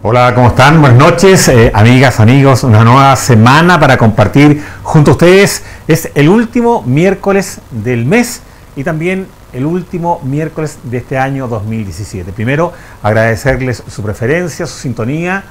Hola, ¿cómo están? Buenas noches, amigas, amigos. Una nueva semana para compartir junto a ustedes. Es el último miércoles del mes y también el último miércoles de este año 2017. Primero, agradecerles su preferencia, su sintonía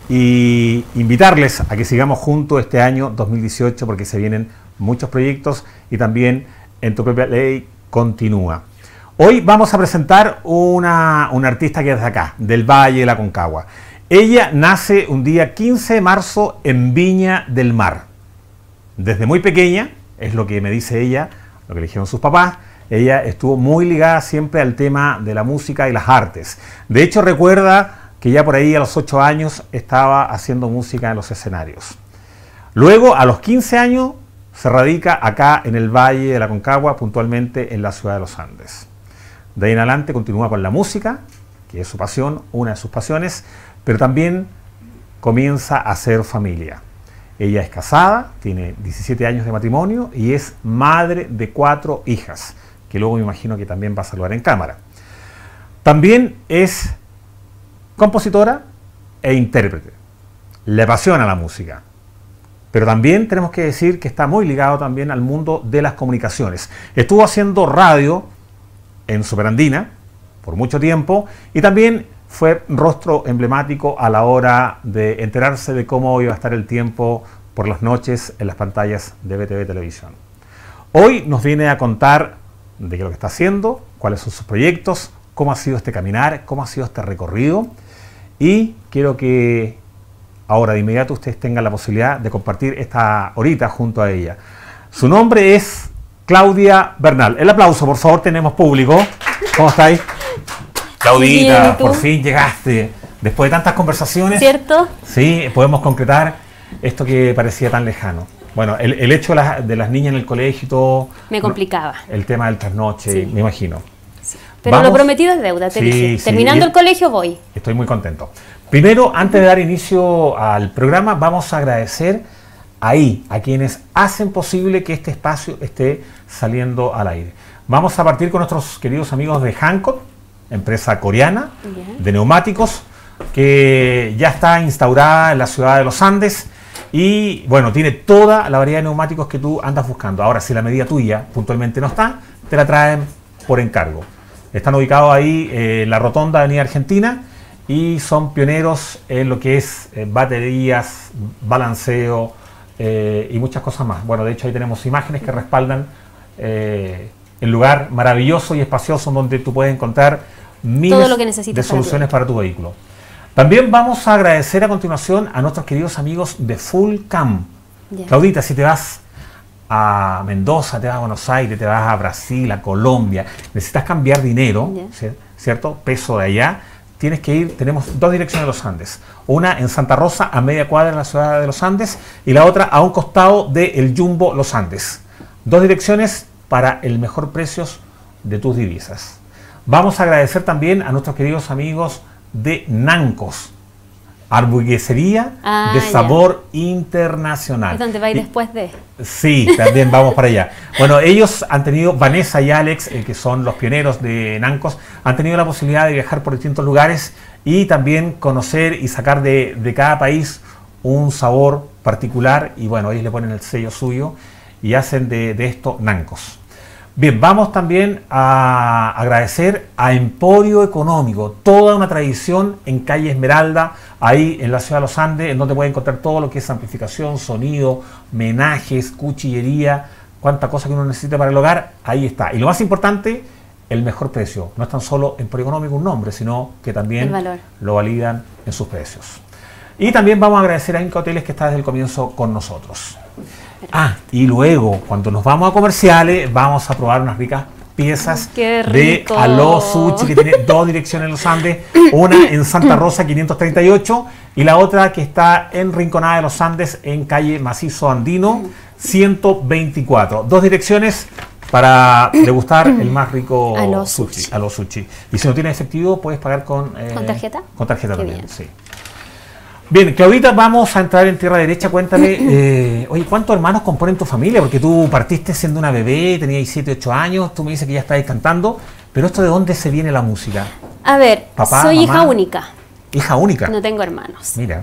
y invitarles a que sigamos juntos este año 2018 porque se vienen muchos proyectos y también En tu propia ley continúa. Hoy vamos a presentar una artista que es de acá, del Valle de la Aconcagua. Ella nace un día 15 de marzo en Viña del Mar. Desde muy pequeña, es lo que me dice ella, lo que le dijeron sus papás, ella estuvo muy ligada siempre al tema de la música y las artes. De hecho, recuerda que ya por ahí a los 8 años estaba haciendo música en los escenarios. Luego, a los 15 años, se radica acá en el Valle de la Aconcagua, puntualmente en la ciudad de los Andes. De ahí en adelante continúa con la música, que es su pasión, una de sus pasiones, pero también comienza a hacer familia. Ella es casada, tiene 17 años de matrimonio y es madre de 4 hijas, que luego me imagino que también va a saludar en cámara. También es compositora e intérprete. Le apasiona la música. Pero también tenemos que decir que está muy ligado también al mundo de las comunicaciones. Estuvo haciendo radio en Superandina por mucho tiempo y también fue rostro emblemático a la hora de enterarse de cómo iba a estar el tiempo por las noches en las pantallas de BTV Televisión. Hoy nos viene a contar de qué es lo que está haciendo, cuáles son sus proyectos, cómo ha sido este caminar, cómo ha sido este recorrido y quiero que ahora de inmediato ustedes tengan la posibilidad de compartir esta horita junto a ella. Su nombre es Claudia Bernal. El aplauso, por favor, tenemos público. ¿Cómo estáis? Claudita, bien, por fin llegaste. Después de tantas conversaciones, ¿cierto? Sí, podemos concretar esto que parecía tan lejano. Bueno, el hecho de las niñas en el colegio y todo. Me complicaba. El tema del trasnoche, Sí. me imagino. Sí. Pero Vamos. lo prometido es deuda, te Sí, dije. sí. Terminando el colegio voy. Estoy muy contento. Primero, antes de dar inicio al programa, vamos a agradecer a quienes hacen posible que este espacio esté saliendo al aire. Vamos a partir con nuestros queridos amigos de Hankook, empresa coreana de neumáticos, que ya está instaurada en la ciudad de los Andes y, bueno, tiene toda la variedad de neumáticos que tú andas buscando. Ahora, si la medida tuya puntualmente no está, te la traen por encargo. Están ubicados ahí en la rotonda de Avenida Argentina y son pioneros en lo que es baterías, balanceo y muchas cosas más. Bueno, de hecho ahí tenemos imágenes que respaldan el lugar maravilloso y espacioso donde tú puedes encontrar miles Todo lo que necesitas de soluciones para tu vehículo. También vamos a agradecer a continuación a nuestros queridos amigos de Full Cam. Ya. Claudita, si te vas a Mendoza, te vas a Buenos Aires, te vas a Brasil, a Colombia, necesitas cambiar dinero, ¿cierto? Peso de allá, tienes que ir, tenemos 2 direcciones de los Andes. Una en Santa Rosa, a media cuadra en la ciudad de los Andes, y la otra a un costado del Jumbo Los Andes. 2 direcciones para el mejor precio de tus divisas. Vamos a agradecer también a nuestros queridos amigos de Nancos, hamburguesería de sabor internacional. Es donde va después de. Sí, también vamos para allá. Bueno, ellos han tenido, Vanessa y Alex, que son los pioneros de Nancos, han tenido la posibilidad de viajar por distintos lugares y también conocer y sacar de cada país un sabor particular y bueno, ellos le ponen el sello suyo y hacen de esto Nancos. Bien, vamos también a agradecer a Emporio Económico, toda una tradición en calle Esmeralda, ahí en la ciudad de los Andes, en donde pueden encontrar todo lo que es amplificación, sonido, menajes, cuchillería, cuánta cosa que uno necesite para el hogar, ahí está. Y lo más importante, el mejor precio. No es tan solo Emporio Económico un nombre, sino que también lo validan en sus precios. Y también vamos a agradecer a Inca Hoteles que está desde el comienzo con nosotros. Y luego, cuando nos vamos a comerciales, vamos a probar unas ricas piezas de Aló Sushi, que tiene 2 direcciones en los Andes, una en Santa Rosa 538 y la otra que está en Rinconada de los Andes, en calle Macizo Andino 124. 2 direcciones para degustar el más rico Aló Sushi. Y si no tienes efectivo, puedes pagar con tarjeta. Con tarjeta también, bien. Sí. Bien, Claudita, vamos a entrar en tierra derecha. Cuéntame, oye, ¿cuántos hermanos componen tu familia? Porque tú partiste siendo una bebé, tenías 7, 8 años, tú me dices que ya estabas cantando, pero ¿esto de dónde se viene la música? A ver, Papá, soy mamá. hija única. Hija única. No tengo hermanos. Mira.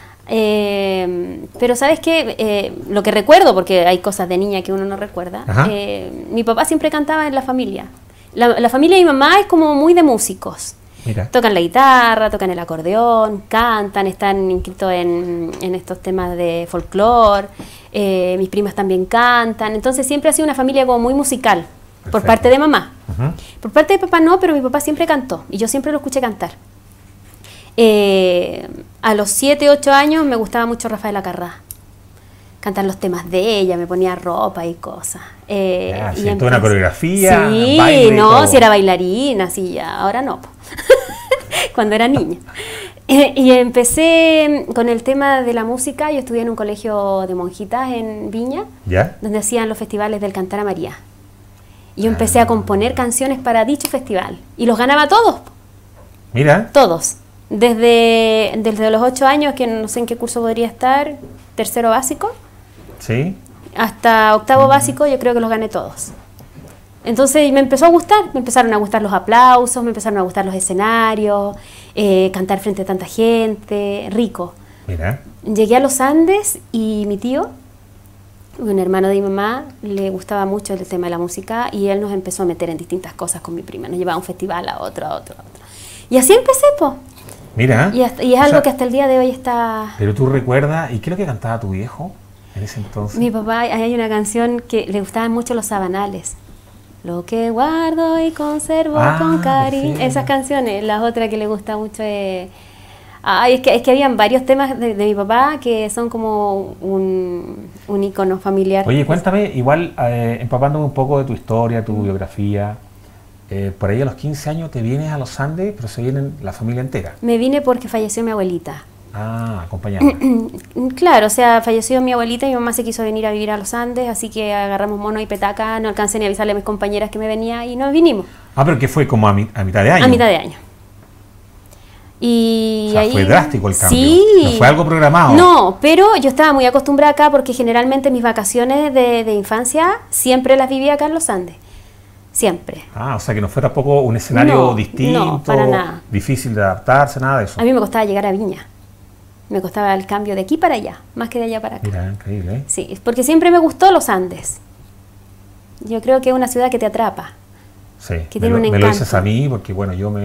Pero ¿sabes qué? Lo que recuerdo, porque hay cosas de niña que uno no recuerda, mi papá siempre cantaba en la familia. La familia de mi mamá es como muy de músicos. Mira. Tocan la guitarra, tocan el acordeón, cantan, están inscritos en estos temas de folclore. Mis primas también cantan. Entonces siempre ha sido una familia como muy musical. Perfecto. Por parte de mamá. Por parte de papá no, pero mi papá siempre cantó y yo siempre lo escuché cantar. A los 7, 8 años me gustaba mucho Rafaela Carrá. Cantar los temas de ella, me ponía ropa y cosas. Y toda una coreografía. Sí, baile, no, todo. si era bailarina, sí, ya, ahora no. Cuando era niña. Y empecé con el tema de la música. Yo estudié en un colegio de monjitas en Viña, ¿ya? Donde hacían los festivales del Cantar a María. Y yo empecé a componer canciones para dicho festival. Y los ganaba todos. Mira. Todos. Desde los 8 años, que no sé en qué curso podría estar, tercero básico, Sí. hasta octavo básico, yo creo que los gané todos. Entonces me empezó a gustar, me empezaron a gustar los aplausos, me empezaron a gustar los escenarios, cantar frente a tanta gente, rico. Mira. Llegué a los Andes y mi tío, un hermano de mi mamá, le gustaba mucho el tema de la música y él nos empezó a meter en distintas cosas con mi prima. Nos llevaba a un festival, a otro, a otro, a otro. Y así empecé, pues. Mira. Y es algo que hasta el día de hoy está... Pero tú recuerdas, ¿y qué es lo que cantaba tu viejo en ese entonces? Mi papá, hay una canción que le gustaban mucho los sabanales. Lo que guardo y conservo con cariño. Sí. Esas canciones. La otra que le gusta mucho es... es que habían varios temas de mi papá que son como un icono familiar. Oye, cuéntame, igual empapándome un poco de tu historia, tu biografía. Por ahí a los 15 años te vienes a los Andes, pero se viene la familia entera. Me vine porque falleció mi abuelita. Ah, acompañada. Claro, o sea, falleció mi abuelita y mi mamá se quiso venir a vivir a los Andes, así que agarramos mono y petaca, no alcancé ni a avisarle a mis compañeras que me venía y nos vinimos. Ah, pero que fue como a mitad de año. A mitad de año. Y o sea, ahí, fue drástico el cambio. Sí. No fue algo programado. No, pero yo estaba muy acostumbrada acá porque generalmente mis vacaciones de infancia siempre las vivía acá en los Andes. Siempre. Ah, o sea que no fue tampoco un escenario distinto, no, para nada. difícil de adaptarse, nada de eso. A mí me costaba llegar a Viña. Me costaba el cambio de aquí para allá, más que de allá para acá. Mira, increíble, ¿eh? Sí, porque siempre me gustó los Andes. Yo creo que es una ciudad que te atrapa. Sí, Que tiene un me lo encanto. dices a mí porque, bueno, yo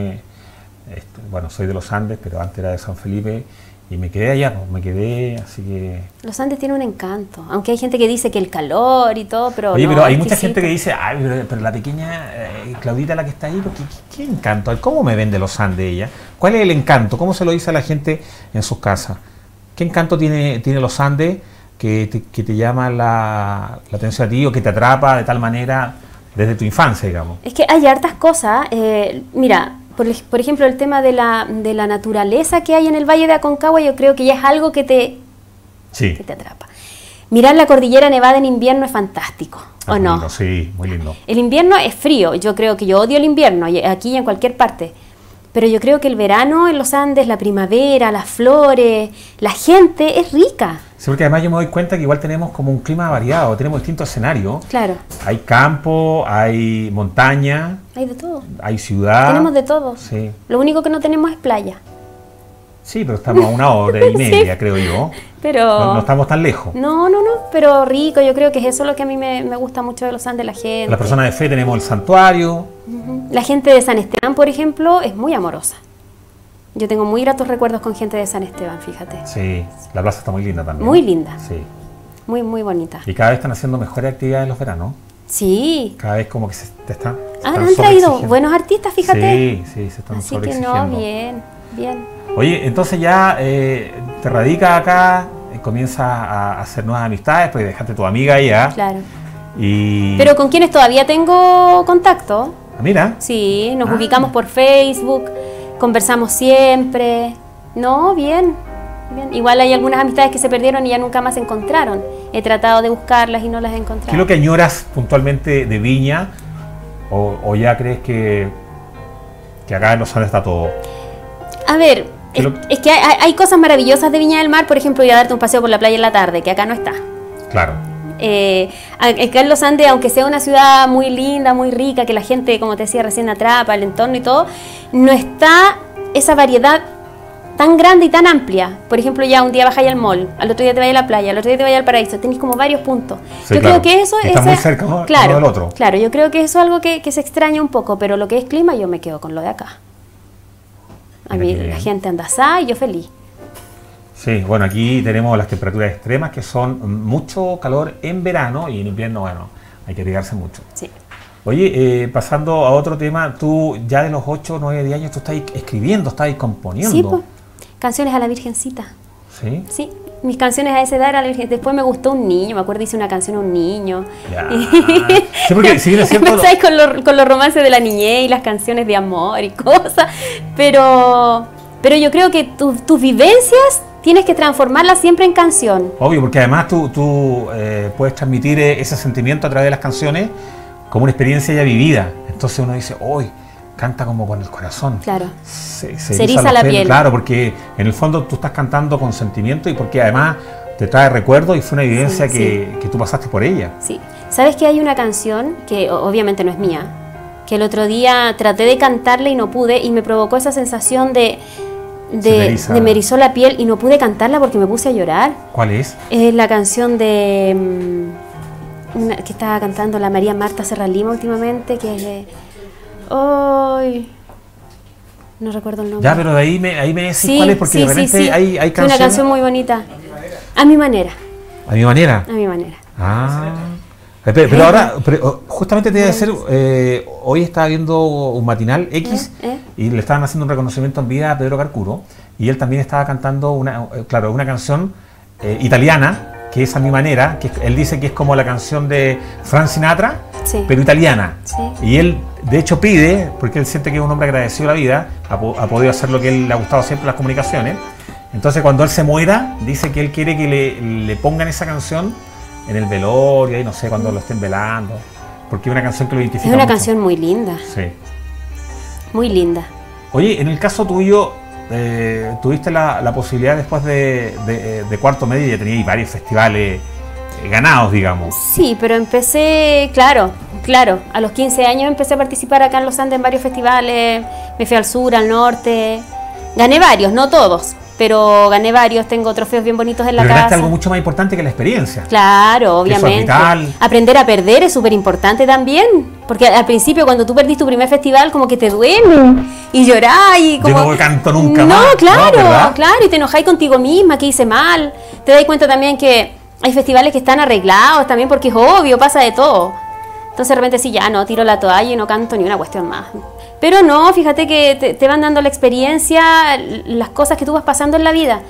soy de los Andes, pero antes era de San Felipe y me quedé allá, pues, me quedé, así que... Los Andes tienen un encanto, aunque hay gente que dice que el calor y todo, pero Oye, no, pero hay es mucha exquisito. gente que dice, ay, pero la pequeña Claudita, la que está ahí, ¿qué encanto? ¿Cómo me vende los Andes ella? ¿Cuál es el encanto? ¿Cómo se lo dice a la gente en sus casas? ¿Qué encanto tiene los Andes que te llama la atención a ti o que te atrapa de tal manera desde tu infancia, digamos? Es que hay hartas cosas. Mira, por ejemplo, el tema de la naturaleza que hay en el Valle de Aconcagua, yo creo que ya es algo que te atrapa. Mirar la cordillera nevada en invierno es fantástico, ¿o no? Lindo, sí, muy lindo. El invierno es frío, yo creo que yo odio el invierno, aquí y en cualquier parte. Pero yo creo que el verano en los Andes, la primavera, las flores, la gente es rica. Sí, porque además yo me doy cuenta que igual tenemos como un clima variado, tenemos distintos escenarios. Claro. Hay campo, hay montaña, Hay de todo. hay ciudad. Tenemos de todo. Sí. Lo único que no tenemos es playa. Sí, pero estamos a 1 hora y media, Sí. creo yo. Pero... No estamos tan lejos. No, pero rico, yo creo que es eso lo que a mí me gusta mucho de los Andes, la gente. Las personas de fe tenemos el santuario. La gente de San Esteban, por ejemplo, es muy amorosa. Yo tengo muy gratos recuerdos con gente de San Esteban, fíjate. Sí, la plaza está muy linda también. Muy linda. Sí. Muy, muy bonita. Y cada vez están haciendo mejores actividades en los veranos. Sí. Cada vez como que se están Han traído sobreexigiendo. buenos artistas, fíjate. Sí, se están Así que sobreexigiendo. no, bien, bien. Oye, entonces ya te radicas acá, comienzas a hacer nuevas amistades, porque dejaste tu amiga allá. Claro. Y... Pero con quienes todavía tengo contacto. Mira. Sí, nos ubicamos por Facebook, conversamos siempre. No, bien, bien. Igual hay algunas amistades que se perdieron y ya nunca más se encontraron. He tratado de buscarlas y no las he encontrado. ¿Qué es lo que añoras puntualmente de Viña? ¿O ya crees que acá en los Andes está todo? A ver, es que hay cosas maravillosas de Viña del Mar. Por ejemplo, ir a darte un paseo por la playa en la tarde, que acá no está. Claro. Acá en los Andes, aunque sea una ciudad muy linda, muy rica, que la gente, como te decía recién, atrapa el entorno y todo, no está esa variedad tan grande y tan amplia. Por ejemplo, ya un día bajáis al mall, al otro día te vais a la playa, al otro día te vais al paraíso, tenéis como varios puntos. Sí, yo claro. creo que eso está muy cerca uno del otro. Claro, yo creo que eso es algo que se extraña un poco, pero lo que es clima yo me quedo con lo de acá. A mí la gente anda asada y yo feliz. Sí, bueno, aquí tenemos las temperaturas extremas que son mucho calor en verano y en invierno, bueno, hay que abrigarse mucho. Sí. Oye, pasando a otro tema, tú ya de los 8 o 9 años tú estás escribiendo, estás componiendo. Sí, pues, canciones a la Virgencita. ¿Sí? Sí, mis canciones a esa edad era la Virgen. Después me gustó un niño, me acuerdo hice una canción a un niño. Ya. Sí, porque si bien es cierto... Empezáis con los romances de la niñez y las canciones de amor y cosas, pero yo creo que tus vivencias tienes que transformarlas siempre en canción. Obvio, porque además tú puedes transmitir ese sentimiento a través de las canciones como una experiencia ya vivida. Entonces uno dice, hoy canta como con el corazón. Claro. Se eriza la piel. Claro, porque en el fondo tú estás cantando con sentimiento y porque además te trae recuerdos y fue una evidencia que tú pasaste por ella. Sí. ¿Sabes que hay una canción que obviamente no es mía? Que el otro día traté de cantarla y no pude y me provocó esa sensación de me erizó la piel y no pude cantarla porque me puse a llorar. ¿Cuál es? Es la canción de... que estaba cantando la María Marta Serra Lima últimamente, que es de... ¡Ay! No recuerdo el nombre. Ya, pero de ahí me decís cuál es, porque de repente hay canciones... una canción muy bonita. A mi manera. ¿A mi manera? A mi manera. Ah... Pero ahora, justamente te iba a decir, hoy estaba viendo un matinal X y le estaban haciendo un reconocimiento en vida a Pedro Carcuro y él también estaba cantando una canción italiana, que es A mi manera, que él dice que es como la canción de Frank Sinatra, pero italiana. Sí. Y él, de hecho, pide, porque él siente que es un hombre agradecido a la vida, ha podido hacer lo que él le ha gustado siempre, las comunicaciones. Entonces, cuando él se muera, dice que él quiere que le pongan esa canción en el velorio, y no sé, cuando lo estén velando, porque es una canción que lo identifica. Es una mucho. canción muy linda. Sí. Muy linda. Oye, en el caso tuyo, tuviste la posibilidad después de cuarto medio, ya teníais varios festivales ganados, digamos. Sí, pero empecé, claro, a los 15 años empecé a participar acá en Los Andes en varios festivales, me fui al sur, al norte, gané varios, no todos, pero gané varios, tengo trofeos bien bonitos en la casa. Ganaste algo mucho más importante que la experiencia. Claro, obviamente. Aprender a perder es súper importante también, porque al principio cuando tú perdiste tu primer festival como que te duele y llorás y como... Yo no canto nunca más. No, claro, y te enojáis contigo misma, que hice mal. Te das cuenta también que hay festivales que están arreglados también porque es obvio, pasa de todo. Entonces de repente sí, ya no, tiro la toalla y no canto ni una cuestión más. Pero no, fíjate que te van dando la experiencia, las cosas que tú vas pasando en la vida.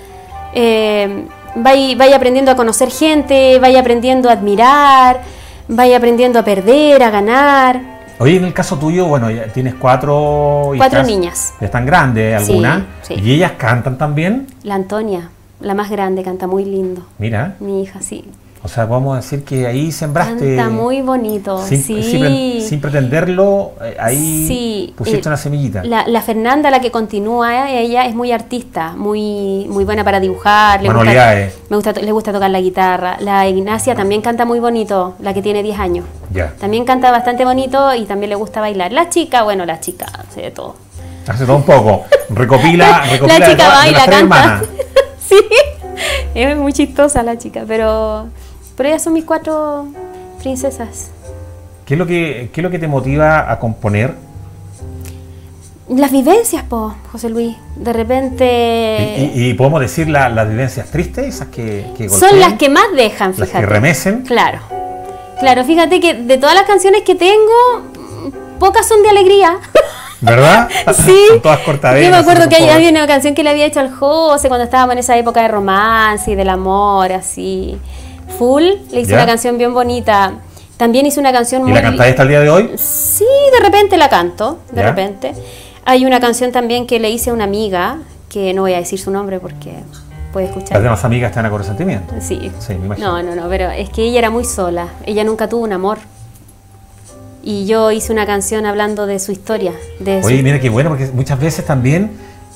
Vaya aprendiendo a conocer gente, vaya aprendiendo a admirar, vaya aprendiendo a perder, a ganar. Oye, en el caso tuyo, bueno, ya tienes cuatro niñas. Ya están grandes algunas. Sí. ¿Y ellas cantan también? La Antonia, la más grande, canta muy lindo. Mira. Mi hija, sí. O sea, vamos a decir que ahí sembraste... Canta muy bonito, sin pretenderlo, ahí pusiste una semillita. La Fernanda, la que continúa, ella es muy artista, muy buena para dibujar. Manualidades. Le gusta tocar la guitarra. La Ignacia también canta muy bonito, la que tiene 10 años. Ya. También canta bastante bonito y también le gusta bailar. La chica hace de todo. Hace todo un poco. Recopila la chica baila, canta. Hermanas. Sí, es muy chistosa la chica, pero ellas son mis 4 princesas. ¿Qué es lo que te motiva a componer? Las vivencias, José Luis. De repente... ¿Y podemos decir las vivencias tristes, esas que golpean? Son las que más dejan, fíjate. Las que remecen. Claro, fíjate que de todas las canciones que tengo, pocas son de alegría. ¿Verdad? Sí. Son todas cortavenas. Yo me acuerdo que había una canción que le había hecho al José cuando estábamos en esa época de romance y del amor, así... Full, le hice una canción bien bonita. También hice una canción muy... ¿Y la cantáis hasta el día de hoy? Sí, de repente la canto, de repente. Hay una canción también que le hice a una amiga, que no voy a decir su nombre porque puede escuchar. Las demás amigas están con resentimiento. Sí, me imagino. No, pero es que ella era muy sola, ella nunca tuvo un amor. Y yo hice una canción hablando de su historia. Oye, mira qué bueno, porque muchas veces también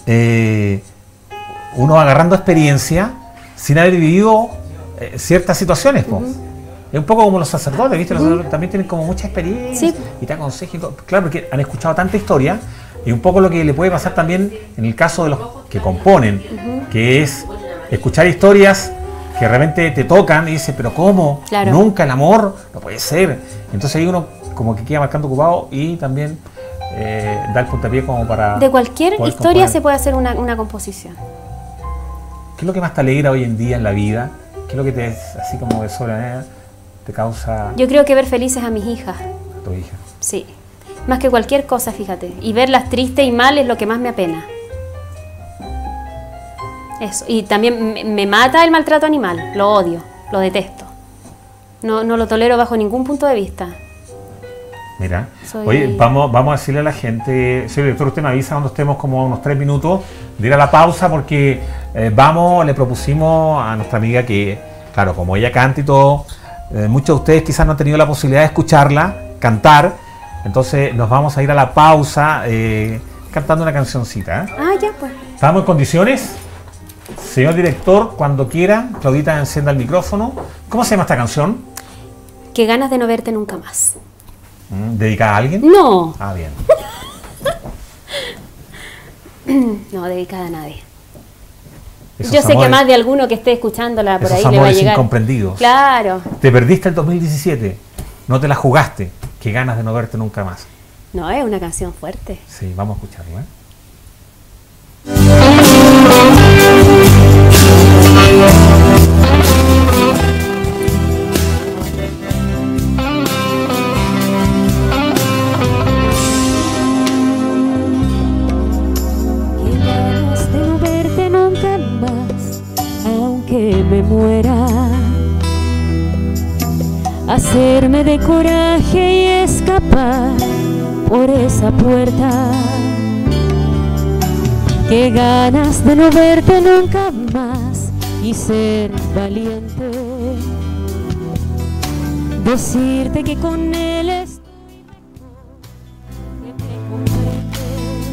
uno va agarrando experiencia sin haber vivido ciertas situaciones, Es un poco como los sacerdotes, ¿viste? Los sacerdotes también tienen como mucha experiencia y te aconsejan y todo. Claro, porque han escuchado tanta historia Y un poco lo que le puede pasar también en el caso de los que componen, que es escuchar historias que de repente te tocan y dices, pero ¿cómo? Claro. Nunca el amor, no puede ser. Entonces ahí uno como que queda marcando ocupado y también da el puntapié como para... De cualquier poder historia componer. se puede hacer una composición. ¿Qué es lo que más te alegra hoy en día en la vida? ¿Qué es lo que te, así como de sobremanera, te causa Yo creo que ver felices a mis hijas, a tu hija? sí. Más que cualquier cosa, fíjate. Y verlas tristes y mal es lo que más me apena. Eso. Y también me mata el maltrato animal. Lo odio, lo detesto. No lo tolero bajo ningún punto de vista. Mira, Soy- oye, vamos a decirle a la gente, señor director, usted me avisa cuando estemos como unos 3 minutos de ir a la pausa porque le propusimos a nuestra amiga que, claro, como ella canta y todo, muchos de ustedes quizás no han tenido la posibilidad de escucharla cantar, entonces nos vamos a ir a la pausa cantando una cancioncita. Ah, ya pues. ¿Estamos en condiciones? Señor director, cuando quiera, Claudita encienda el micrófono. ¿Cómo se llama esta canción? Qué ganas de no verte nunca más. ¿Dedicada a alguien? No, Ah, bien. no dedicada a nadie. Esos Yo sé que amores- más de alguno que esté escuchándola por esos ahí le va a amores llegar. incomprendidos. Claro. Te perdiste el 2017, no te la jugaste. Qué ganas de no verte nunca más. No, es una canción fuerte. Sí, vamos a escucharlo, ¿eh? Qué ganas de no verte nunca más, aunque me muera. Hacerme de coraje y escapar por esa puerta. Qué ganas de no verte nunca más y ser valiente. Decirte que con él estoy mejor, que me comprende.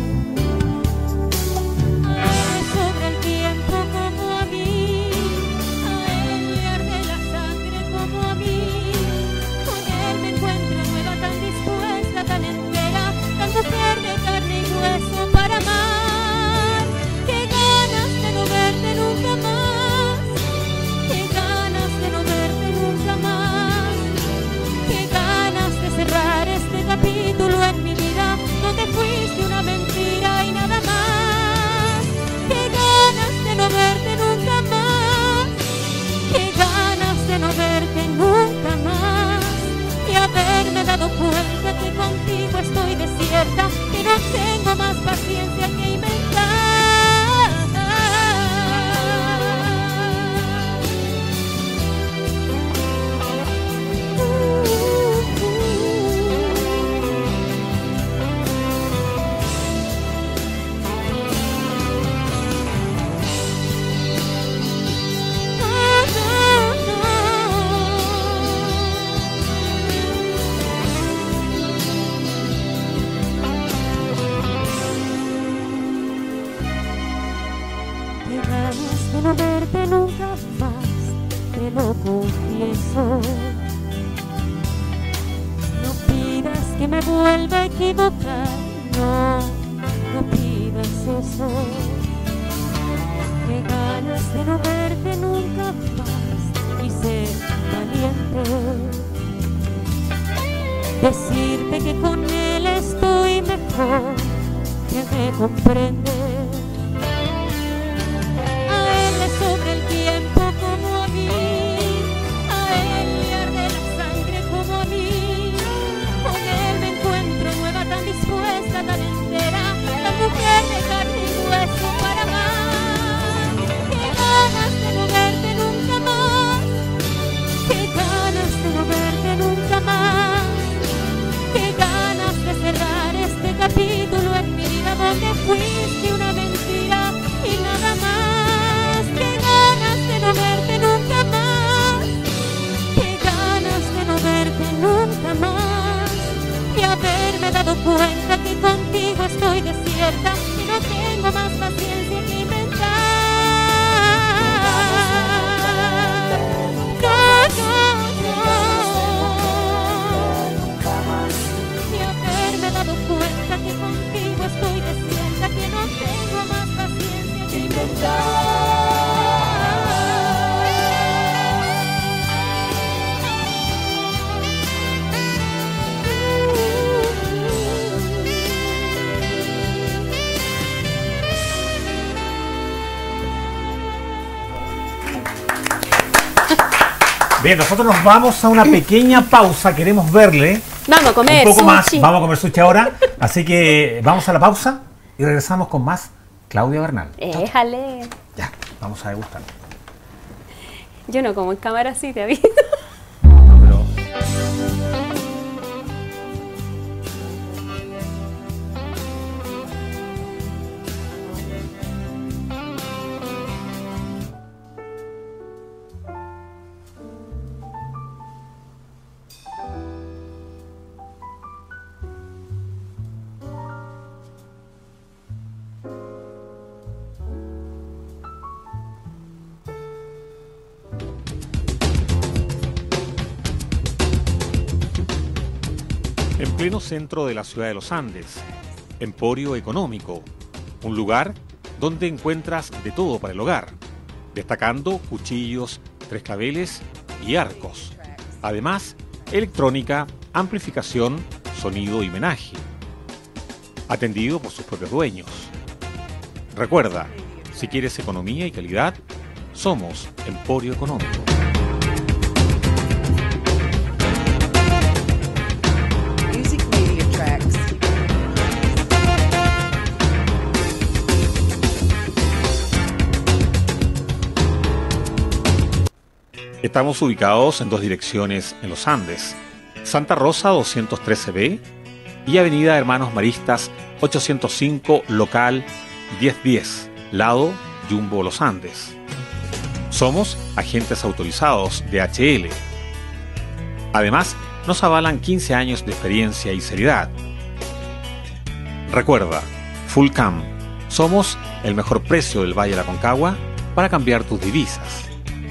Sobre el tiempo como a mí, a él le arde la sangre como a mí. Con él me encuentro nueva, tan dispuesta, tan entera, tan mujer de carne y hueso para amar. Qué ganas de no verte nunca más, qué ganas de no verte nunca más, qué ganas de cerrar este capítulo en mi vida donde fuiste una mentira y nada más. Qué ganas de no verte nunca más, qué ganas de no verte nunca más, y haberme dado cuenta que contigo estoy desierta, que no tengo más paciencia que inventar. Qué ganas de no verte nunca más, te lo confieso. No pidas que me vuelva a equivocar, no pidas eso. Qué ganas de no verte nunca más y ser valiente. Decirte que con él estoy mejor, que me comprende. Sobre el tiempo como a mí, a él le arde la sangre como a mí. Con él me encuentro nueva, tan dispuesta, tan entera, tan mujer de carne y hueso para amar. Qué ganas de no verte nunca más, qué ganas de no verte nunca más, qué ganas de cerrar este capítulo en mi vida donde fuiste Bien, nosotros nos vamos a una pequeña pausa. Queremos verle Vamos a comer un poco más. sushi. Vamos a comer sushi ahora. Así que vamos a la pausa y regresamos con más Claudia Bernal. Éjale. Ya, vamos a degustar. Yo no como en cámara así, te aviso. No, pero... En pleno centro de la ciudad de los Andes, Emporio Económico, un lugar donde encuentras de todo para el hogar, destacando cuchillos, tres claveles y arcos. Además, electrónica, amplificación, sonido y menaje. Atendido por sus propios dueños. Recuerda, si quieres economía y calidad, somos Emporio Económico. Music Media Tracks. Estamos ubicados en dos direcciones en los Andes, Santa Rosa 213B y Avenida Hermanos Maristas 805 local 1010, lado Jumbo Los Andes. Somos agentes autorizados de HL. Además, nos avalan 15 años de experiencia y seriedad. Recuerda, Fullcam, somos el mejor precio del Valle de la Concagua para cambiar tus divisas.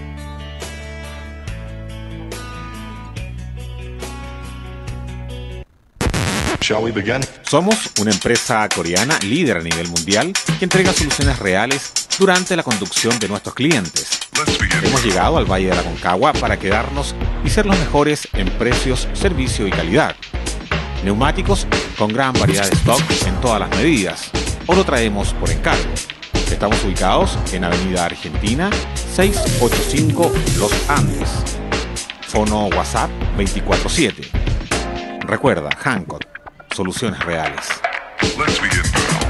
Shall we begin? Somos una empresa coreana líder a nivel mundial que entrega soluciones reales durante la conducción de nuestros clientes. Let's begin. Hemos llegado al Valle de la Concagua para quedarnos y ser los mejores en precios, servicio y calidad. Neumáticos con gran variedad de stock en todas las medidas, o lo traemos por encargo. Estamos ubicados en Avenida Argentina 685 Los Andes. Fono WhatsApp 24/7. Recuerda, Hancock, soluciones reales. Let's begin.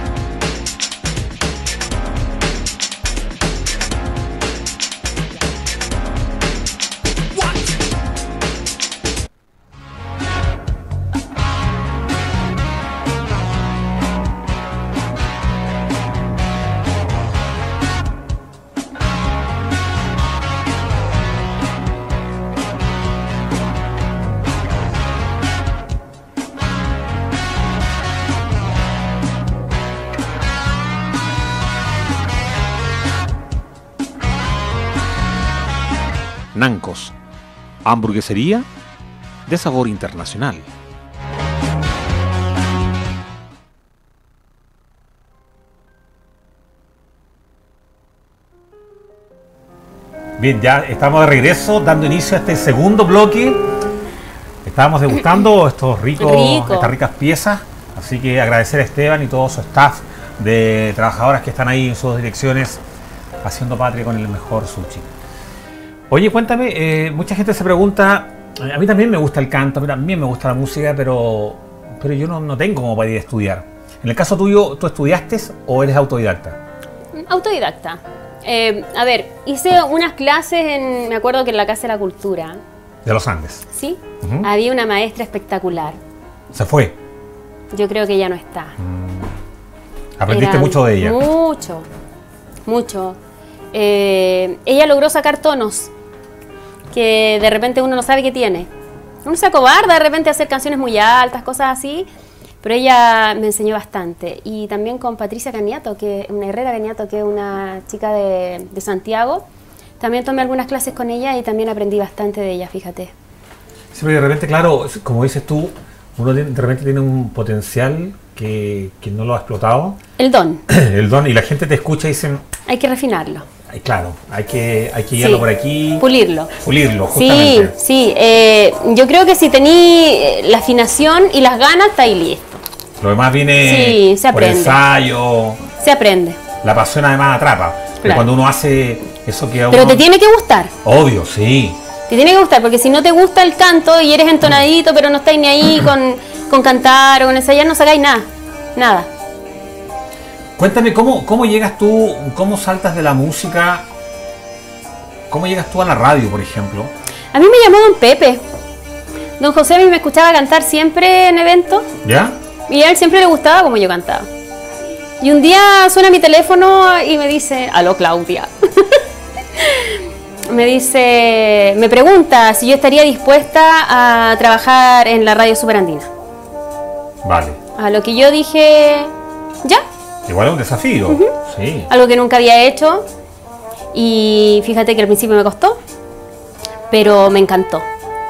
Nancos, hamburguesería de sabor internacional. Bien, ya estamos de regreso, dando inicio a este segundo bloque. Estábamos degustando estas ricas piezas, así que agradecer a Esteban y todo su staff de trabajadoras que están ahí en sus direcciones haciendo patria con el mejor sushi. Oye, cuéntame, mucha gente se pregunta, a mí también me gusta el canto, a mí también me gusta la música, pero yo no tengo como para ir a estudiar. En el caso tuyo, ¿tú estudiaste o eres autodidacta? Autodidacta. A ver, hice unas clases me acuerdo que en la Casa de la Cultura, De los Andes. ¿sí? Ujú. Había una maestra espectacular. Se fue. Yo creo que ya no está. Aprendiste Era mucho de ella. Mucho, mucho. Ella logró sacar tonos que de repente uno no sabe que tiene. Uno se acobarda de repente a hacer canciones muy altas, cosas así, pero ella me enseñó bastante. Y también con Patricia Caniato, una Herrera Caniato, que es una chica de Santiago. También tomé algunas clases con ella y también aprendí bastante de ella, fíjate. Sí, pero de repente, claro, como dices tú, uno de repente tiene un potencial que no lo ha explotado. El don. El don, y la gente te escucha y dicen, Hay que refinarlo. ay, claro, hay que guiarlo Sí, por aquí. Pulirlo. Pulirlo, Sí, justamente. sí. Yo creo que si tení la afinación y las ganas, está ahí listo. Lo demás viene Sí, se por aprende. ensayo. Se aprende. La pasión además atrapa. Pero Claro. cuando uno hace eso que a Pero uno... te tiene que gustar. Obvio, sí. Te tiene que gustar, porque si no te gusta el canto y eres entonadito, pero no estáis ni ahí con cantar o con ensayar, no sacáis nada. Nada. Cuéntame, ¿cómo llegas tú, cómo saltas de la música, cómo llegas tú a la radio, por ejemplo? A mí me llamó Don Pepe. Don José a mí me escuchaba cantar siempre en eventos. ¿Ya? Y a él siempre le gustaba como yo cantaba. Y un día suena mi teléfono y me dice, aló Claudia. me pregunta si yo estaría dispuesta a trabajar en la radio Superandina. Vale. A lo que yo dije, ya, Igual es un desafío. Sí. algo que nunca había hecho. Y fíjate que al principio me costó, pero me encantó.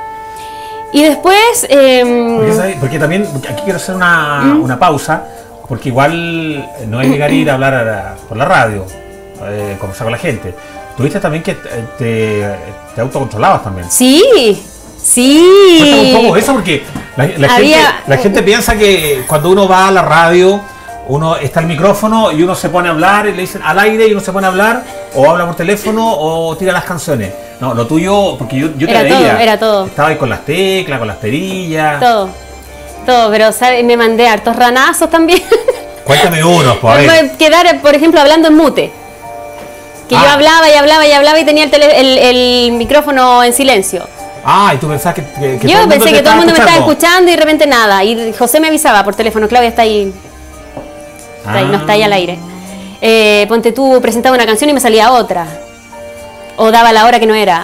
Y después... Porque también, aquí quiero hacer una pausa, porque igual no es llegar a ir a hablar por la radio, conversar con la gente. Tuviste también que te autocontrolabas también. Sí, Cuéntame sí. un poco eso, porque la gente piensa que cuando uno va a la radio, uno está el micrófono y uno se pone a hablar y le dicen al aire y uno se pone a hablar, o habla por teléfono o tira las canciones. No, lo tuyo, porque yo te Era veía. todo, era todo. Estaba ahí con las teclas, con las perillas. Todo, pero ¿sabes? Me mandé hartos ranazos también. Cuéntame uno, pues, a ver. Quedar, por ejemplo, hablando en mute. Que yo hablaba y hablaba y hablaba y tenía el micrófono en silencio. Ah, y tú pensás que todo el Yo mundo pensé te que todo el mundo me estaba escuchando. escuchando y de repente nada. Y José me avisaba por teléfono, Claudia está ahí. Está ahí, no está ahí al aire. Ponte tú, presentaba una canción y me salía otra. O daba la hora que no era.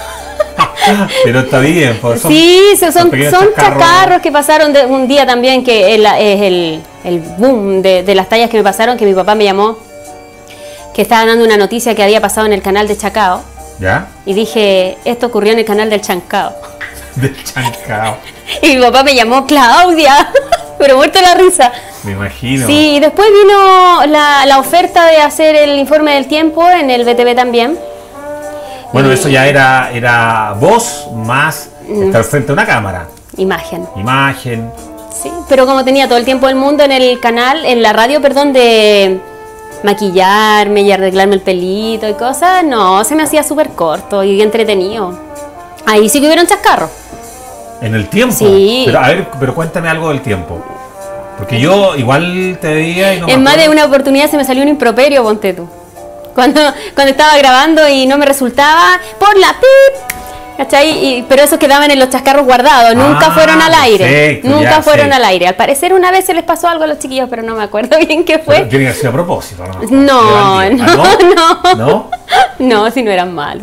Pero está bien, pues Sí, son pequeños chacarros que pasaron un día también, que es el boom de las tallas que me pasaron, que mi papá me llamó, que estaba dando una noticia que había pasado en el canal de Chacao. ¿Ya? Y dije, esto ocurrió en el canal del Chancao. Del chancao. Y mi papá me llamó, Claudia, pero muerto la risa. Me imagino. Sí, y después vino la oferta de hacer el informe del tiempo en el BTV también. Bueno, eso ya era voz más estar frente a una cámara. Imagen. Imagen. Sí, pero como tenía todo el tiempo del mundo en el canal, en la radio, perdón, de maquillarme y arreglarme el pelito y cosas, no, se me hacía súper corto y entretenido. Ahí sí que hubieron chascarros. En el tiempo. Sí. Pero a ver, pero cuéntame algo del tiempo. Porque yo igual te veía y no me En más de acuerdo. una oportunidad se me salió un improperio, ponte tú. Cuando estaba grabando y no me resultaba, por la pip, ¿cachai? Pero esos quedaban en los chascarros guardados, nunca fueron al aire. Perfecto, Nunca ya fueron sé. al aire. Al parecer una vez se les pasó algo a los chiquillos, pero no me acuerdo bien qué fue. Pero tiene que ser a propósito, ¿no? No, Llevan no, bien. no. ¿No? No, si no eran malos.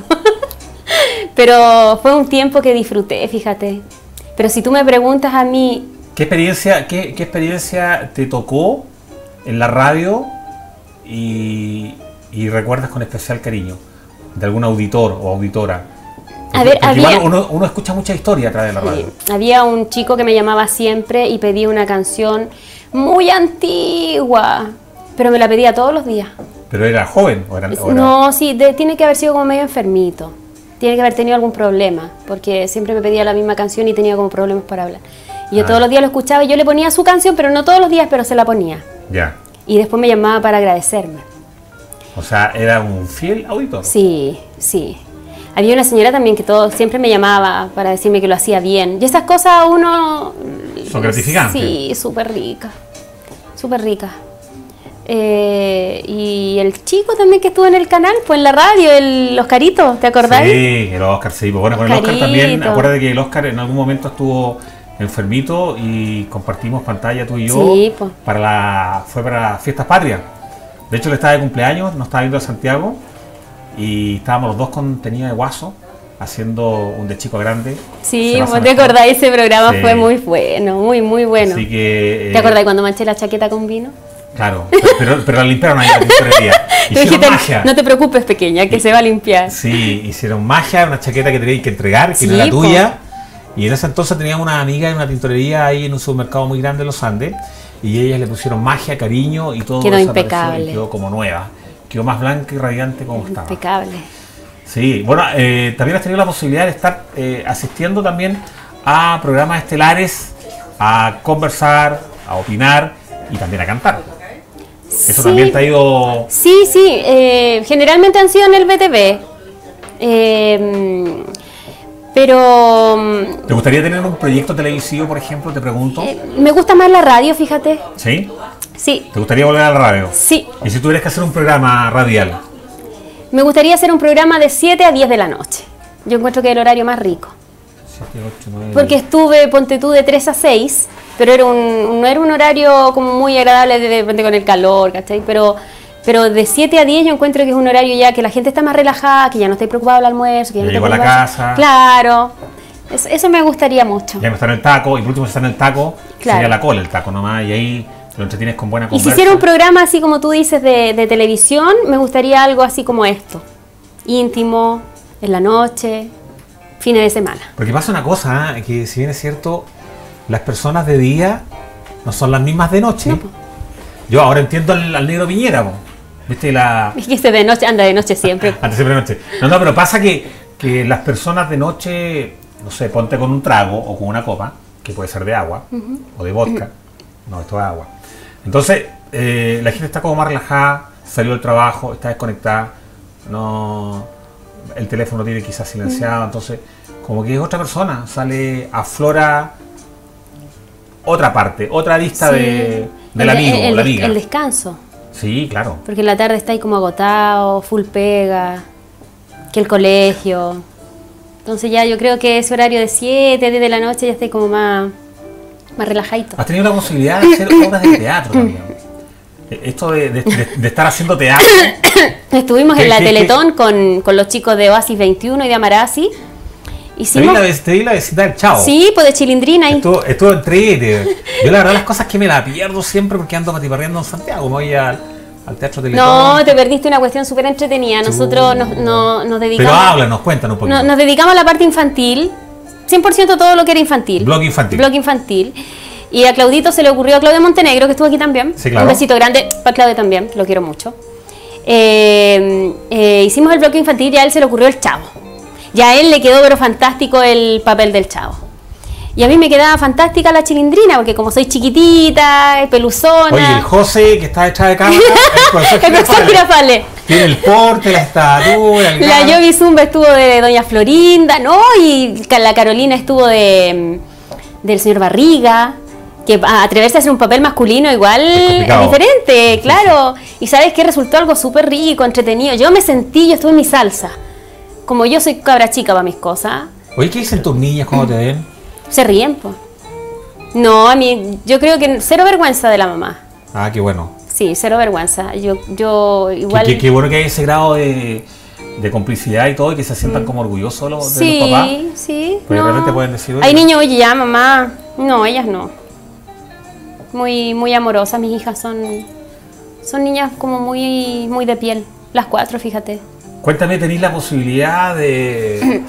Pero fue un tiempo que disfruté, fíjate. Pero si tú me preguntas a mí, ¿Qué experiencia te tocó en la radio y recuerdas con especial cariño de algún auditor o auditora? A ver, Porque igual había- uno escucha mucha historia a través de la radio. había un chico que me llamaba siempre y pedía una canción muy antigua, pero me la pedía todos los días. ¿Pero era joven o era? No, sí, tiene que haber sido como medio enfermito. Tiene que haber tenido algún problema, porque siempre me pedía la misma canción y tenía como problemas para hablar. Y yo todos los días lo escuchaba y yo le ponía su canción, pero no todos los días, pero se la ponía. Ya. Y después me llamaba para agradecerme. O sea, era un fiel auditor. Sí, sí. Había una señora también que siempre me llamaba para decirme que lo hacía bien. Y esas cosas a uno... Son gratificantes. Sí, súper rica. Súper rica. Y el chico también que estuvo en el canal, pues en la radio, el Oscarito, ¿te acordáis? Sí, el Oscar, sí. Pues bueno, con el Oscar Oscarito. también, acuérdate que el Oscar en algún momento estuvo enfermito y compartimos pantalla tú y yo Sí, pues. fue para Fiestas Patrias. De hecho, él estaba de cumpleaños, nos estaba viendo a Santiago y estábamos los dos con Tenía de Guaso haciendo un de chico a grande. Sí, Se pasa vos te mejor. acordás, ese programa Sí. fue muy bueno, muy, muy bueno. Así que... ¿Te acordás cuando manché la chaqueta con vino? Claro, pero la limpiaron ahí en la tintorería. Tú Hicieron dijiste, magia. no te preocupes, pequeña, que se va a limpiar. Sí, hicieron magia, una chaqueta que teníais que entregar, que Sí, no era po. tuya. Y en ese entonces teníamos una amiga en una tintorería ahí en un supermercado muy grande en los Andes. Y ellas le pusieron magia, cariño y todo. Quedó desapareció impecable. y quedó como nueva. Quedó más blanca y radiante como estaba. Impecable. Sí, bueno, también has tenido la posibilidad de estar asistiendo también a programas estelares, a conversar, a opinar y también a cantar. Eso Sí. también te ha ido... Sí, sí, generalmente han sido en el BTV. Pero ¿Te gustaría tener un proyecto televisivo, por ejemplo? Te pregunto. me gusta más la radio, fíjate. ¿Sí? Sí, ¿Te gustaría volver a la radio? sí. ¿Y si tuvieras que hacer un programa radial? Me gustaría hacer un programa de 7 a 10 de la noche. Yo encuentro que es el horario más rico. 7, 8, 9, Porque estuve, ponte tú, de 3 a 6, pero no era un horario como muy agradable de repente con el calor, ¿cachai? Pero de 7 a 10 yo encuentro que es un horario ya que la gente está más relajada, que ya no estoy preocupado del almuerzo, que ya Ya no llegó estoy a la preocupada. casa. Claro. Eso me gustaría mucho. Ya no está en el taco, y por último si está en el taco, Claro. sería la cola el taco nomás, y ahí lo entretienes con buena Y si conversa. hiciera un programa así como tú dices de televisión, me gustaría algo así como esto. Íntimo, en la noche, fines de semana. Porque pasa una cosa, que si bien es cierto, las personas de día no son las mismas de noche. No, po. Yo ahora entiendo al negro Piñera, po. ¿Viste la...? Es que de noche anda de noche siempre. Antes siempre de noche. No, pero pasa que las personas de noche, no sé, ponte con un trago o con una copa, que puede ser de agua o de vodka. No, esto es agua. Entonces, la gente está como más relajada, salió del trabajo, está desconectada, no, el teléfono tiene quizás silenciado, entonces, como que es otra persona, sale, aflora otra parte, otra vista Sí. del amigo o la amiga. El descanso. Sí, claro. Porque en la tarde está ahí como agotado, full pega, que el colegio. Entonces ya yo creo que ese horario de 7, 10 de la noche ya está ahí como más relajadito. Has tenido la posibilidad de hacer obras de teatro también. Esto de estar haciendo teatro. Estuvimos en la ¿Qué? Teletón con los chicos de Oasis 21 y de Amarasi. Hicimos... Te di la visita del Chavo. Sí, pues de Chilindrina ahí. Estuvo entrete. Yo la verdad las cosas que me la pierdo siempre porque ando patiparreando en Santiago. Me voy al Teatro Teletón. No, te perdiste una cuestión súper entretenida. Nosotros nos dedicamos... Pero háblanos, cuéntanos un poquito. Nos dedicamos a la parte infantil. 100% todo lo que era infantil. Blog infantil. Blog infantil. Y a Claudito se le ocurrió, a Claudia Montenegro, que estuvo aquí también. Sí, claro. Un besito grande para Claudia también, lo quiero mucho. Hicimos el blog infantil y a él se le ocurrió el Chavo. Y a él le quedó pero fantástico el papel del Chavo. Y a mí me quedaba fantástica la Chilindrina, porque como soy chiquitita, peluzona. Oye, el José que está detrás de cámara, el profesor El profesor Girafales. tiene el porte, la estatura, el La grano. Yogi Zumba estuvo de Doña Florinda, ¿no? Y la Carolina estuvo del señor Barriga. Que atreverse a hacer un papel masculino igual es complicado. diferente, claro. Y sabes que resultó algo súper rico, entretenido. Yo estuve en mi salsa. Como yo soy cabra chica para mis cosas, Oye, ¿qué dicen tus niñas cuando te ven? se ríen, pues. No, a mí, yo creo que cero vergüenza de la mamá. Ah, qué bueno. Sí, cero vergüenza. Yo igual... Qué bueno que hay ese grado de complicidad y todo, y que se sientan como orgullosos de los papás. Sí, sí. Porque de repente pueden decir, oye, Hay niños, oye, ya, mamá. No, ellas no. Muy amorosas, mis hijas son niñas como muy de piel. Las 4, fíjate. Cuéntame, ¿tenéis la posibilidad de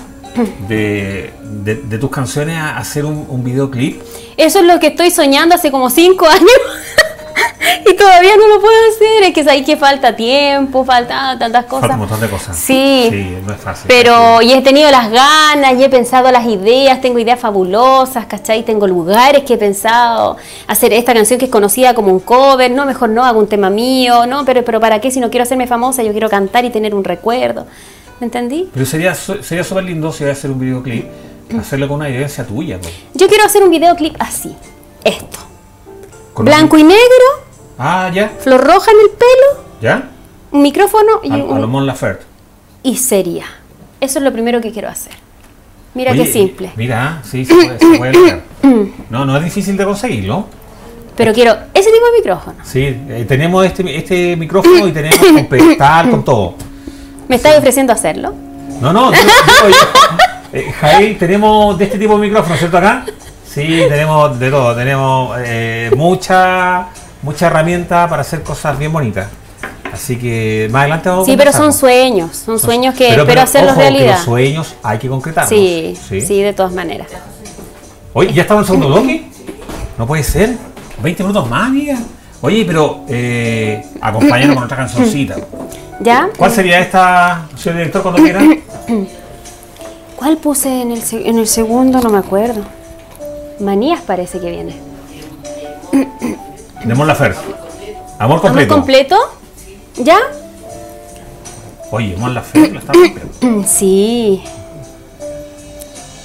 tus canciones a hacer un videoclip? Eso es lo que estoy soñando hace como 5 años. Y todavía no lo puedo hacer. Es que ahí que falta tiempo, falta tantas cosas. Falta un montón de cosas. Sí. Sí, no es fácil. Pero y he tenido las ganas, y he pensado las ideas, tengo ideas fabulosas, ¿cachai? Tengo lugares que he pensado hacer esta canción que es conocida como un cover, no, mejor no, hago un tema mío, no, pero ¿para qué? Si no quiero hacerme famosa, yo quiero cantar y tener un recuerdo. ¿Me entendí? Pero sería súper lindo si voy a hacer un videoclip, hacerlo con una evidencia tuya. Pues. Yo quiero hacer un videoclip así, esto. Con Blanco y negro, Ah, ya, flor roja en el pelo, ya. un micrófono y A lo Mon Laferte. y seria. Eso es lo primero que quiero hacer. Mira Oye, qué simple. Mira, sí, se puede lograr. No es difícil de conseguirlo. Pero quiero ese tipo de micrófono. Sí, tenemos este micrófono y tenemos con pedestal, con todo. ¿Me estás ofreciendo hacerlo? No, Jael, tenemos de este tipo de micrófono, ¿cierto acá? Sí, tenemos de todo, tenemos mucha herramienta para hacer cosas bien bonitas. Así que más adelante vamos a Sí, pero conversar. son sueños que Pero espero hacerlos ojo, que realidad. los sueños hay que concretarlos. Sí, sí, de todas maneras. Oye, ¿ya estamos en el segundo bloque? No puede ser. 20 minutos más, amiga. Oye, pero acompáñanos con otra cancioncita. ¿Ya? ¿Cuál sería esta, señor director, cuando quiera? ¿Cuál puse en el segundo? No me acuerdo. Manías parece que viene. De Mon Laferte. Amor ¿Amor completo. completo? ¿Ya? Oye, Mon Laferte la está rompiendo. Sí.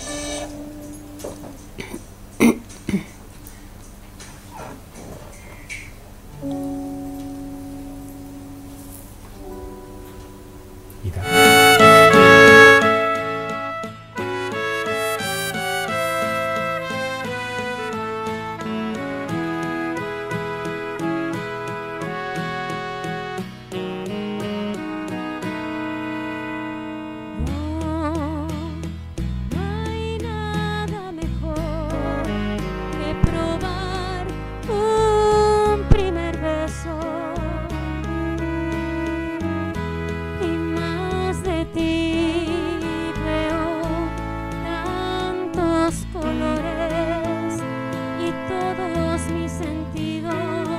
y tal. No, no hay nada mejor que probar un primer beso y más de ti veo tantos colores y todos mis sentidos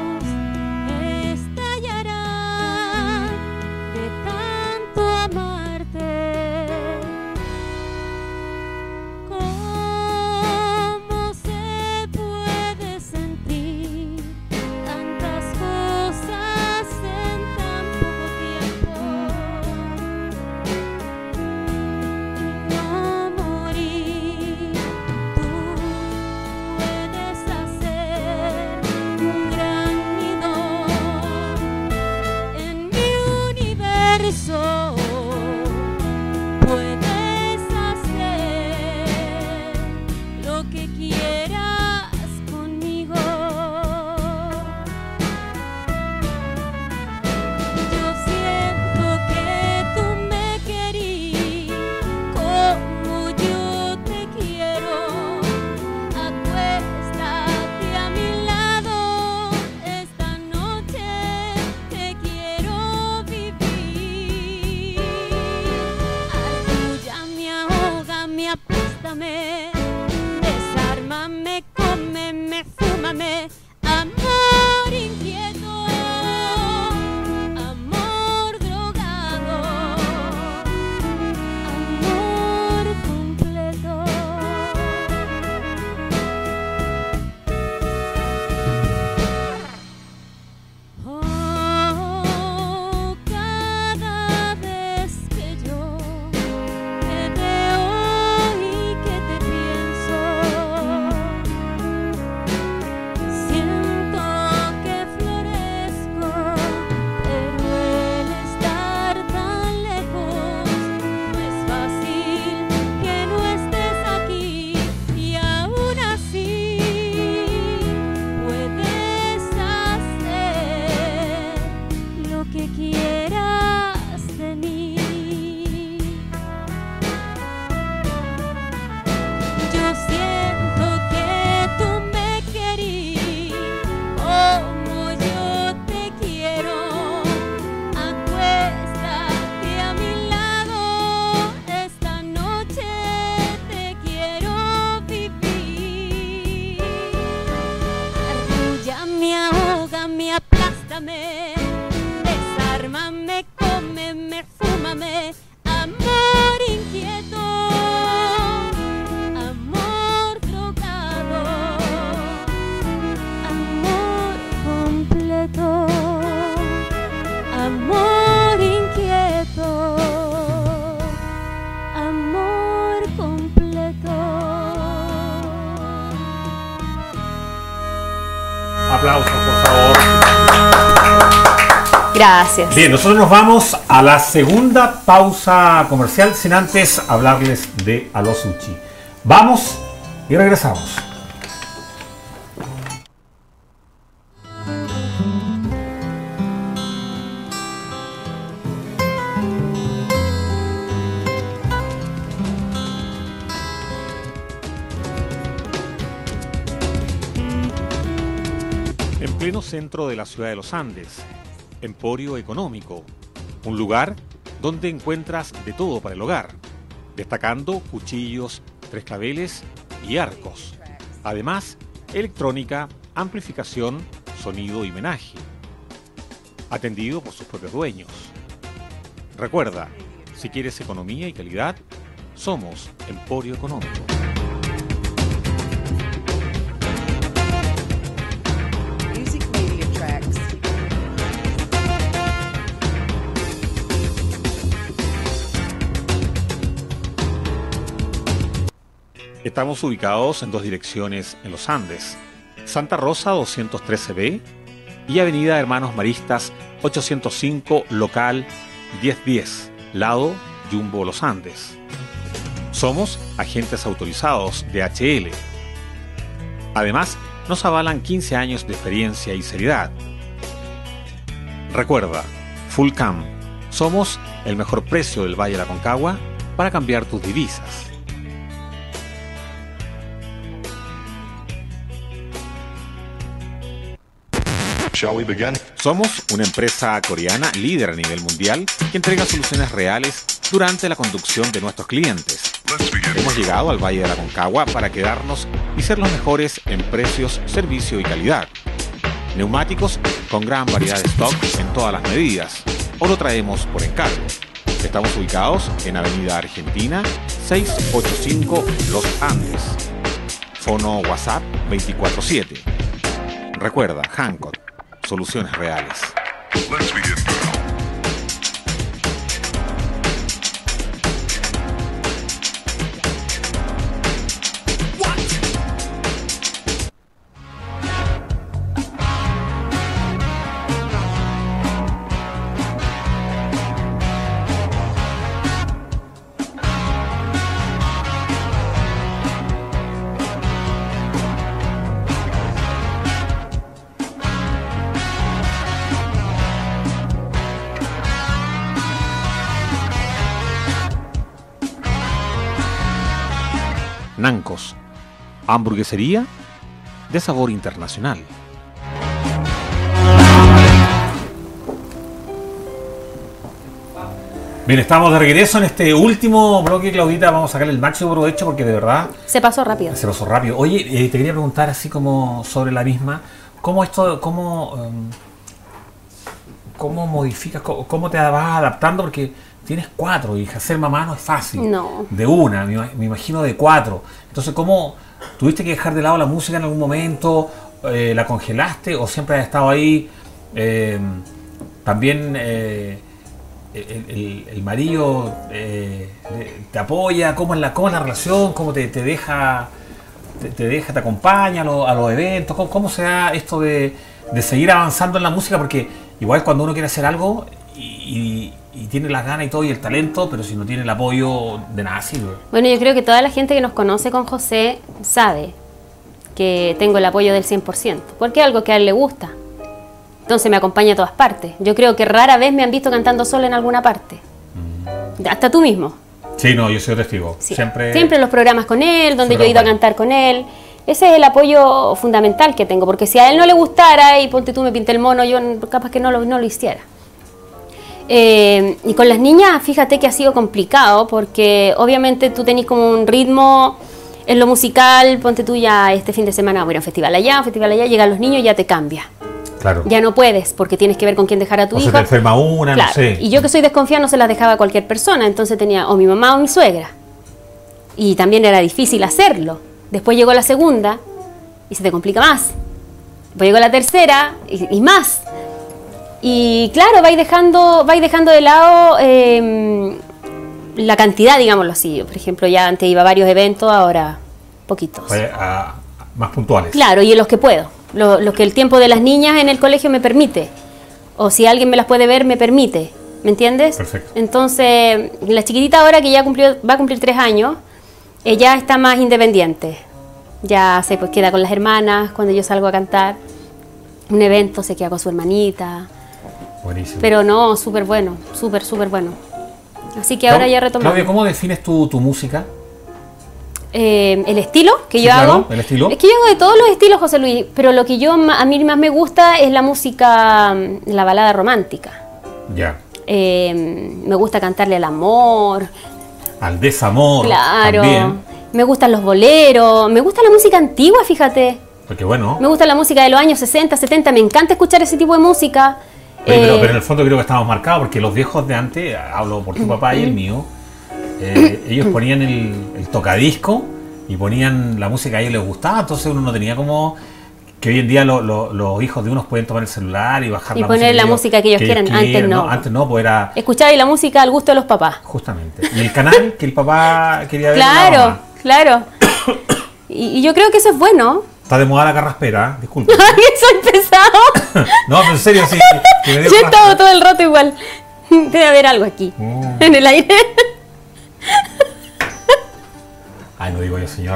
estallarán de tanto amarte. ¿Cómo se puede sentir tantas cosas en tan poco tiempo y no morir? Tú puedes hacer un gran nido en mi universo. Puedes hacer lo que quieras conmigo. Yo siento que tú me querís como yo te quiero. Acuéstate a mi lado, esta noche te quiero vivir. Arrúllame, ahógame, aplástame, desármame, cómeme, fúmame. Amor inquieto, amor drogado, amor completo. Oh, cada vez que yo te veo y que te pienso, siento que florezco, pero el estar tan lejos no es fácil que no estés aquí, y aún así puedes hacer lo que quieras de mí. Yo siento que tú me querís como yo te quiero. Acuéstate a mi lado, esta noche te quiero vivir. Arrúllame, ahógame, aplástame, desármame, cómeme, fúmame. Amor inquieto, amor drogado, amor completo, amor inquieto, amor completo. Aplausos, por favor. Gracias. Bien, nosotros nos vamos a la segunda pausa comercial sin antes hablarles de Aló Sushi. Vamos y regresamos. En pleno centro de la ciudad de los Andes, Emporio Económico, un lugar donde encuentras de todo para el hogar, destacando cuchillos, tres claveles y arcos. Además, electrónica, amplificación, sonido y menaje. Atendido por sus propios dueños. Recuerda, si quieres economía y calidad, somos Emporio Económico. Music Media Tracks. Estamos ubicados en dos direcciones en los Andes, Santa Rosa 213B y Avenida Hermanos Maristas 805 local 1010. Lado Jumbo Los Andes. Somos agentes autorizados de HL. Además, nos avalan 15 años de experiencia y seriedad. Recuerda, Fullcam, somos el mejor precio del Valle de la Aconcagua para cambiar tus divisas. Shall we begin? Somos una empresa coreana líder a nivel mundial que entrega soluciones reales durante la conducción de nuestros clientes. Let's begin. Hemos llegado al Valle de la Aconcagua para quedarnos y ser los mejores en precios, servicio y calidad. Neumáticos con gran variedad de stock en todas las medidas, o lo traemos por encargo. Estamos ubicados en Avenida Argentina 685 Los Andes. Fono WhatsApp 24/7. Recuerda, Hancock, soluciones reales. Let's begin. Nancos, hamburguesería de sabor internacional. Bien, estamos de regreso en este último bloque, Claudita. Vamos a sacar el máximo provecho porque de verdad Se pasó rápido. se pasó rápido. Oye, te quería preguntar así como sobre la misma, ¿cómo modificas, cómo te vas adaptando? Porque tienes 4 hijas, ser mamá no es fácil. No. De una, me imagino de 4. Entonces, ¿cómo tuviste que dejar de lado la música en algún momento? ¿La congelaste o siempre has estado ahí? También el marido te apoya. ¿Cómo es la relación? ¿Cómo te deja? Te acompaña a los eventos. ¿Cómo se da esto de seguir avanzando en la música? Porque igual cuando uno quiere hacer algo y tiene las ganas y todo y el talento, pero si no tiene el apoyo, de nada sirve. Bueno, yo creo que toda la gente que nos conoce con José sabe que tengo el apoyo del 100%, porque es algo que a él le gusta. Entonces me acompaña a todas partes. Yo creo que rara vez me han visto cantando solo en alguna parte. Hasta tú mismo. Sí, no, yo soy testigo. Sí. Siempre en los programas con él, donde yo Siempre he ido a acompaña. cantar con él. Ese es el apoyo fundamental que tengo, porque si a él no le gustara y ponte tú me pinté el mono, yo capaz que no lo hiciera. Y con las niñas, fíjate que ha sido complicado, porque obviamente tú tenés como un ritmo en lo musical, ponte tú ya este fin de semana, bueno, festival allá, llegan los niños y ya te cambia. Claro. Ya no puedes, porque tienes que ver con quién dejar a tu O hijo. se te enferma una, Claro, no sé. y yo que soy desconfiada no se las dejaba a cualquier persona, entonces tenía o mi mamá o mi suegra. Y también era difícil hacerlo. Después llegó la segunda y se te complica más. Después llegó la tercera y más. Y claro, vais dejando de lado la cantidad, digámoslo así. Por ejemplo, ya antes iba a varios eventos, ahora poquitos. Más puntuales. Claro, y en los que puedo. Los que el tiempo de las niñas en el colegio me permite. O si alguien me las puede ver, me permite. ¿Me entiendes? Perfecto. Entonces, la chiquitita ahora que ya va a cumplir 3 años, ella está más independiente. Ya se pues queda con las hermanas cuando yo salgo a cantar. Un evento se queda con su hermanita. Buenísimo. Pero no, súper bueno, súper bueno. Así que ahora ya retomamos. Claudia, ¿cómo defines tu música? El estilo que Sí, yo claro, hago. el estilo. Es que yo hago de todos los estilos, José Luis, pero lo que a mí más me gusta es la música, la balada romántica. Ya. Me gusta cantarle al amor, Al desamor. claro. También. Me gustan los boleros, me gusta la música antigua, fíjate. Porque bueno. Me gusta la música de los años 60, 70, me encanta escuchar ese tipo de música. Oye, pero en el fondo creo que estamos marcados porque los viejos de antes, hablo por tu papá y el mío, ellos ponían el tocadisco y ponían la música que a ellos les gustaba, entonces uno no tenía como que hoy en día los hijos de unos pueden tomar el celular y bajar Y la poner la música que ellos quieran. Antes no. Antes no, pues era Escuchar la música al gusto de los papás. justamente. Y el canal que el papá quería ver. la Claro, mamá. claro. Y yo creo que eso es bueno. Está de moda la carraspera, disculpe. ¡Ay, soy pesado! No, pero en serio, sí. Que me dio Yo he estado carraspera. todo el rato igual. Debe haber algo aquí, en el aire. Ay, no digo yo, señor.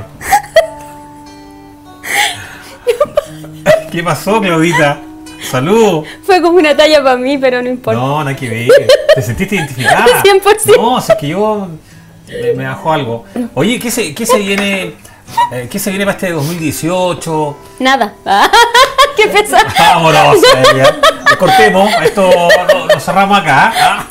¿Qué pasó, Claudita? Salud. Fue como una talla para mí, pero no importa. No, nada que ver. ¿Te sentiste identificada? 100%. No, si es que yo me bajó algo. Oye, ¿qué se viene? ¿Qué se viene para este 2018? Nada. Qué pesado. Vámonos, ya. Cortemos, esto lo cerramos acá.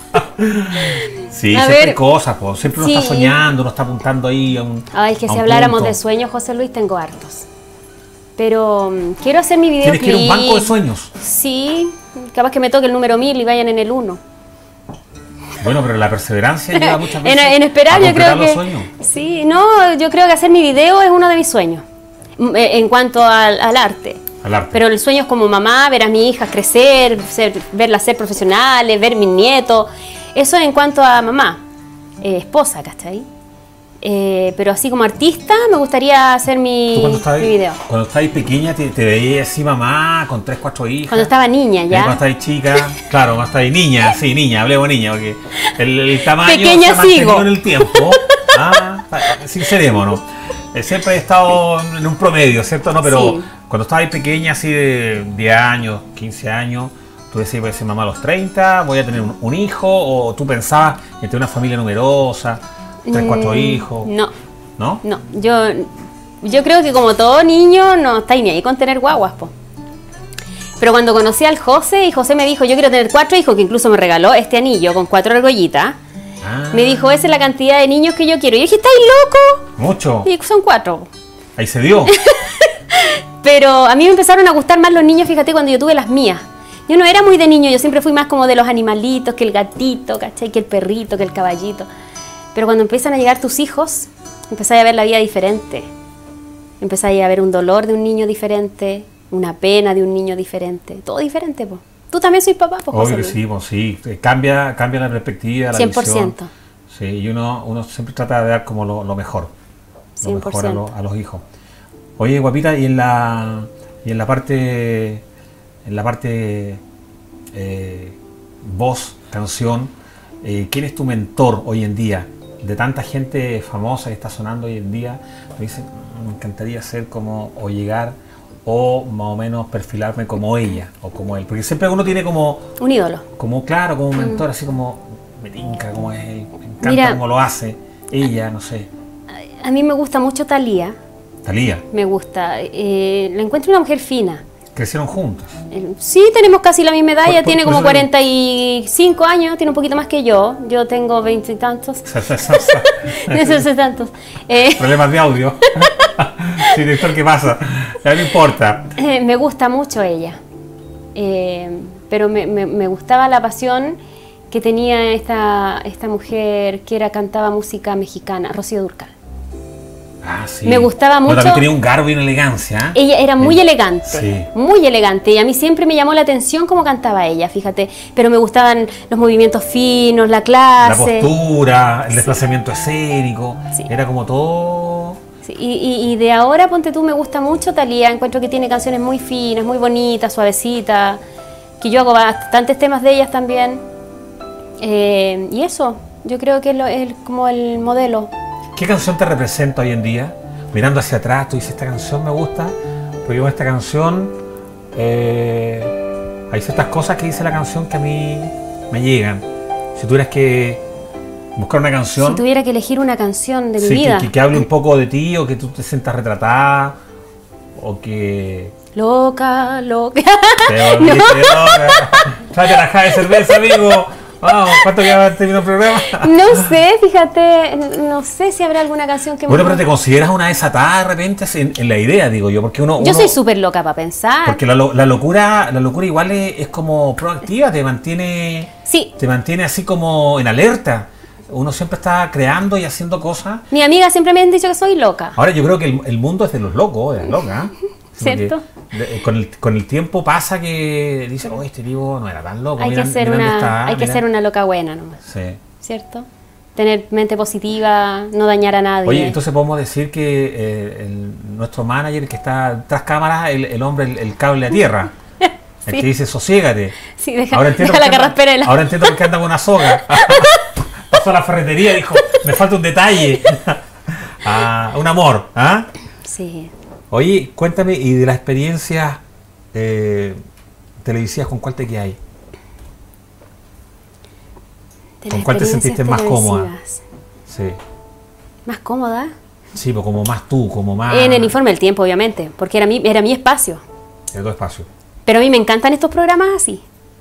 Sí, A siempre hay ver. cosas, pues. Siempre uno Sí. está soñando, uno está apuntando ahí a un. Ay, que a si un habláramos punto. de sueños, José Luis, tengo hartos. Pero quiero hacer mi Tienes videoclip. que ir a un banco de sueños. Sí, capaz que me toque el número 1000 y vayan en el 1. Bueno, pero la perseverancia lleva muchas veces En esperar, a yo creo concretar los que. sueños. Sí, no, yo creo que hacer mi video es uno de mis sueños. En cuanto al arte. Al arte. Pero el sueño es como mamá, ver a mis hijas crecer, verlas ser profesionales, ver mis nietos. Eso en cuanto a mamá, esposa, ¿cachai? Pero así como artista me gustaría hacer Tú mi video. cuando estabas pequeña te veías así mamá con 3, 4 hijas. Cuando estaba niña Cuando ya. estabas chica, claro, cuando estabas niña, sí, niña, hablemos niña, porque el tamaño Pequeña se ha mantenido sigo. en el tiempo. Sincerémonos. Siempre he estado en un promedio, ¿cierto? No, pero Sí. cuando estabas pequeña, así de 10 años, 15 años, tú decías, voy a ser mamá a los 30, voy a tener un hijo, o tú pensabas en tener una familia numerosa, 3, 4 hijos. No, ¿No? no. Yo creo que como todo niño no estáis ni ahí con tener guaguas, po. Pero cuando conocí al José y José me dijo, yo quiero tener 4 hijos, que incluso me regaló este anillo con 4 argollitas. Ah, Me dijo, esa es la cantidad de niños que yo quiero. Y yo dije, ¿estáis loco? mucho. Y son 4. Ahí se dio. Pero a mí me empezaron a gustar más los niños, fíjate, cuando yo tuve las mías. Yo no era muy de niño, yo siempre fui más como de los animalitos, que el gatito, ¿cachai? Que el perrito, que el caballito. Pero cuando empiezan a llegar tus hijos, empezáis a ver la vida diferente. Empezáis a ver un dolor de un niño diferente, una pena de un niño diferente. Todo diferente, po. Tú también sois papá, po, José Obvio que Luis. sí, pues sí. Cambia la perspectiva, la 100%. visión. Sí, y uno siempre trata de dar como lo mejor. Lo mejor 100%. a los hijos. Oye, guapita, y en la parte voz, canción, ¿quién es tu mentor hoy en día? De tanta gente famosa que está sonando hoy en día, me dicen, me encantaría ser como, o llegar, o más o menos perfilarme como ella, o como él. Porque siempre uno tiene como Un ídolo. claro, como un mentor, así como me tinca como es él, me encanta Mira. cómo lo hace, ella, no sé, A mí me gusta mucho Thalía. Thalía, Me gusta. La encuentro una mujer fina. crecieron juntas. Sí, tenemos casi la misma edad. Por- Ella por- tiene por como eso digo. 45 años, tiene un poquito más que yo. Yo tengo 20 y tantos. Esos y tantos. Problemas de audio. Sí, director, ¿qué pasa? Ya no importa. Me gusta mucho ella. Pero me gustaba la pasión que tenía esta mujer que cantaba música mexicana, Rocío Dúrcal. Ah, sí. Me gustaba Pero mucho. también tenía un garbo y una elegancia. Ella era muy Sí. elegante, Sí. muy elegante, y a mí siempre me llamó la atención cómo cantaba ella, fíjate, pero me gustaban los movimientos finos, la La clase. postura, el desplazamiento escénico. Sí. Era como todo. Sí, y de ahora, ponte tú, me gusta mucho Thalía, encuentro que tiene canciones muy finas, muy bonitas, suavecitas, que yo hago bastantes temas de ellas también. Y eso, yo creo que es como el modelo. ¿Qué canción te representa hoy en día? Mirando hacia atrás, tú dices, esta canción me gusta, porque con esta canción hay ciertas cosas que dice la canción que a mí me llegan. Si tuvieras que buscar una canción Si tuviera que elegir una canción de mi sí, vida. que hable un poco de ti, o que tú te sientas retratada, o que Loca, loca. te volviste loca. Tráete la caja de cerveza, amigo. Vamos, ¿cuánto ya terminó el programa? No sé, fíjate, no sé si habrá alguna canción que Bueno, me pero te consideras una desatada de repente en la idea, digo yo, porque uno... Yo soy súper loca para pensar. Porque la locura igual es como proactiva, te mantiene Sí, así como en alerta. Uno siempre está creando y haciendo cosas. mi amiga siempre me han dicho que soy loca. Ahora yo creo que el mundo es de los locos, de las locas. ¿Cierto? Porque con el tiempo pasa que dicen, oh, este tipo no era tan loco. Hay que ser una loca buena nomás, Sí. ¿cierto? Tener mente positiva, no dañar a nadie. Oye, entonces podemos decir que nuestro manager que está tras cámaras, el hombre, el cable a tierra. El Sí. que dice, sosiégate. Sí, deja, Ahora entiendo deja por la qué anda- carraspera de la... Ahora entiendo por qué anda con una soga. Pasó a la ferretería y dijo, me falta un detalle. Un amor. ¿Ah? Sí. Oye, cuéntame, y de las experiencias televisivas, ¿con cuál te quedas ahí? De ¿Con las cuál te experiencias sentiste más cómoda? televisivas. Sí. ¿Más cómoda? Sí, pues como más tú, como más... En el informe del tiempo, obviamente, porque era mi espacio. En tu espacio. Pero a mí me encantan estos programas así.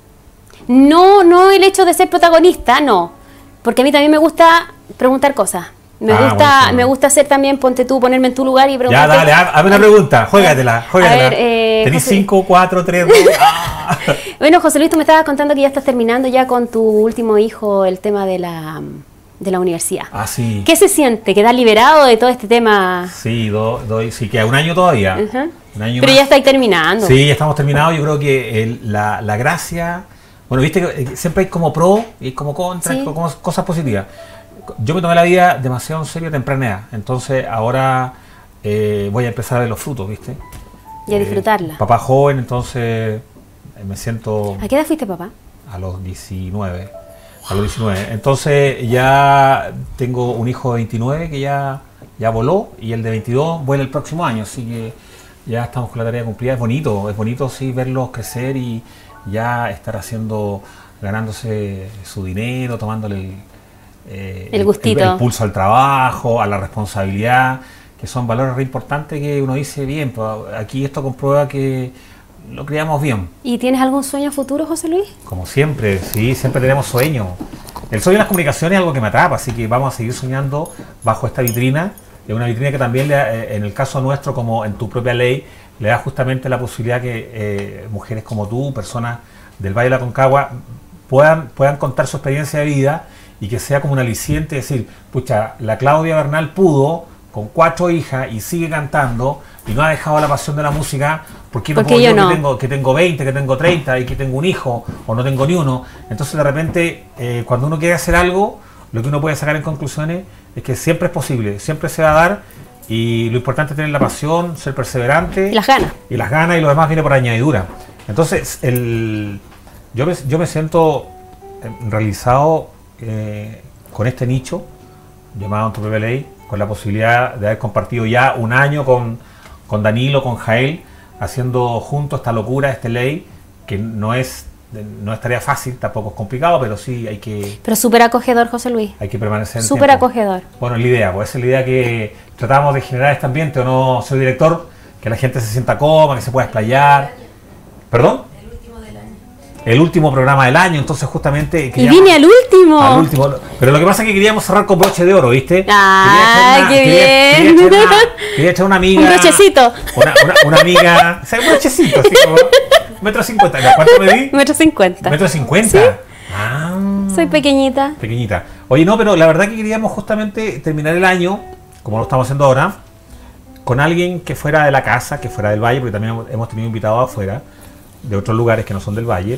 No el hecho de ser protagonista, no. Porque a mí también me gusta preguntar cosas. buenísimo. Me gusta hacer también, ponerme en tu lugar y Ya, preguntarte. dale, hazme una pregunta, juégatela. A ver, Tenés José- 5, 4, 3, 2... Bueno, José Luis, tú me estabas contando que ya estás terminando ya con tu último hijo el tema de la universidad. Ah, sí. ¿Qué se siente? ¿Quedas liberado de todo este tema? Sí, sí, queda un año todavía. Ajá. Un año Pero más. ya estáis terminando. Sí, ya estamos terminados. Yo creo que la gracia... Bueno, viste que siempre hay como pro y hay como contra, Sí. hay como cosas positivas. Yo me tomé la vida demasiado en serio a temprana edad. Entonces ahora voy a empezar a ver los frutos, ¿viste? Y a disfrutarla. Papá joven, entonces me siento... ¿A qué edad fuiste, papá? A los 19. A los 19. Entonces ya tengo un hijo de 29 que ya voló y el de 22 vuela el próximo año. Así que ya estamos con la tarea cumplida. Es bonito sí verlos crecer y ya estar ganándose su dinero, tomándole El gustito. el pulso al trabajo, a la responsabilidad, que son valores re importantes que uno dice bien. Pues aquí esto comprueba que lo criamos bien. ¿Y tienes algún sueño futuro, José Luis? Como siempre, sí, siempre tenemos sueños. El sueño de las comunicaciones es algo que me atrapa, así que vamos a seguir soñando bajo esta vitrina. Es una vitrina que también, en el caso nuestro, como en tu propia ley, le da justamente la posibilidad que mujeres como tú, personas del Valle de la Aconcagua, puedan contar su experiencia de vida y que sea como un aliciente, decir, pucha, la Claudia Bernal pudo, con 4 hijas, y sigue cantando, y no ha dejado la pasión de la música. ¿Por qué no Porque puedo yo no. que tengo 20, que tengo 30 y que tengo un hijo o no tengo ni uno? Entonces de repente cuando uno quiere hacer algo, lo que uno puede sacar en conclusiones es que siempre es posible, siempre se va a dar, y lo importante es tener la pasión, ser perseverante. Y las ganas. Y las ganas, y lo demás viene por añadidura. Entonces yo me siento realizado con este nicho llamado Tu Propia Ley, con la posibilidad de haber compartido ya un año con Danilo, con Jael, haciendo juntos esta locura, esta ley, que no es tarea fácil, tampoco es complicado, pero sí hay que Pero súper acogedor, José Luis. permanecer en el Súper tiempo. acogedor. Bueno, es la idea, pues esa es la idea que tratamos de generar este ambiente, ¿o no, señor director? Que la gente se sienta cómoda, que se pueda explayar. ¿Perdón? El último programa del año, entonces justamente... Y queríamos- vine al último. al último. Pero lo que pasa es que queríamos cerrar con broche de oro, ¿viste? Ah, qué bien. Quería echar una amiga... Un brochecito. Una amiga... O sea, un brochecito, así como... 1,50 m. ¿Cuánto medí? 1,50 m. 1,50 m. Sí. Ah, Soy pequeñita. pequeñita. Oye, no, pero la verdad que queríamos justamente terminar el año, como lo estamos haciendo ahora, con alguien que fuera de la casa, que fuera del Valle, porque también hemos tenido invitados afuera, de otros lugares que no son del Valle.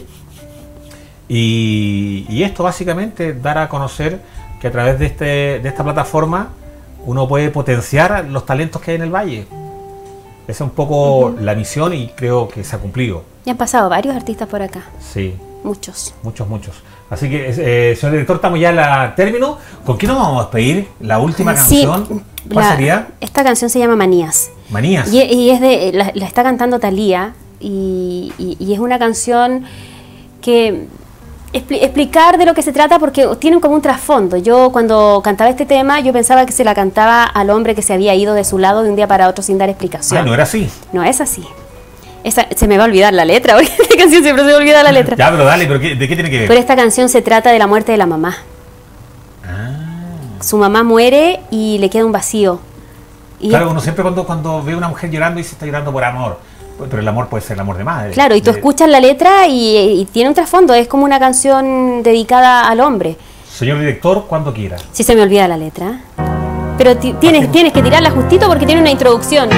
Y esto básicamente dar a conocer que a través de esta plataforma uno puede potenciar los talentos que hay en el Valle. Esa es un poco la misión y creo que se ha cumplido. Ya han pasado varios artistas por acá. Sí, Muchos. muchos. Así que, señor director, estamos ya al término. ¿Con qué nos vamos a despedir? La última Sí, canción. ¿Cuál sería? Esta canción se llama Manías. Manías. Y es de la está cantando Thalía y es una canción que explicar de lo que se trata porque tienen como un trasfondo. Yo cuando cantaba este tema yo pensaba que se la cantaba al hombre que se había ido de su lado de un día para otro sin dar explicación. Ah, no era así. No es así. Se me va a olvidar la letra, porque esta canción siempre se me olvida la letra. Ya, pero dale, pero ¿de qué tiene que ver? Pero esta canción se trata de la muerte de la mamá. Ah. Su mamá muere y le queda un vacío. Y Claro, uno siempre cuando ve a una mujer llorando dice está llorando por amor. Pero el amor puede ser el amor de madre. claro, y tú escuchas la letra y tiene un trasfondo, es como una canción dedicada al hombre. Señor director, cuando quiera. Si se me olvida la letra. Pero tienes que tirarla justito porque tiene una introducción.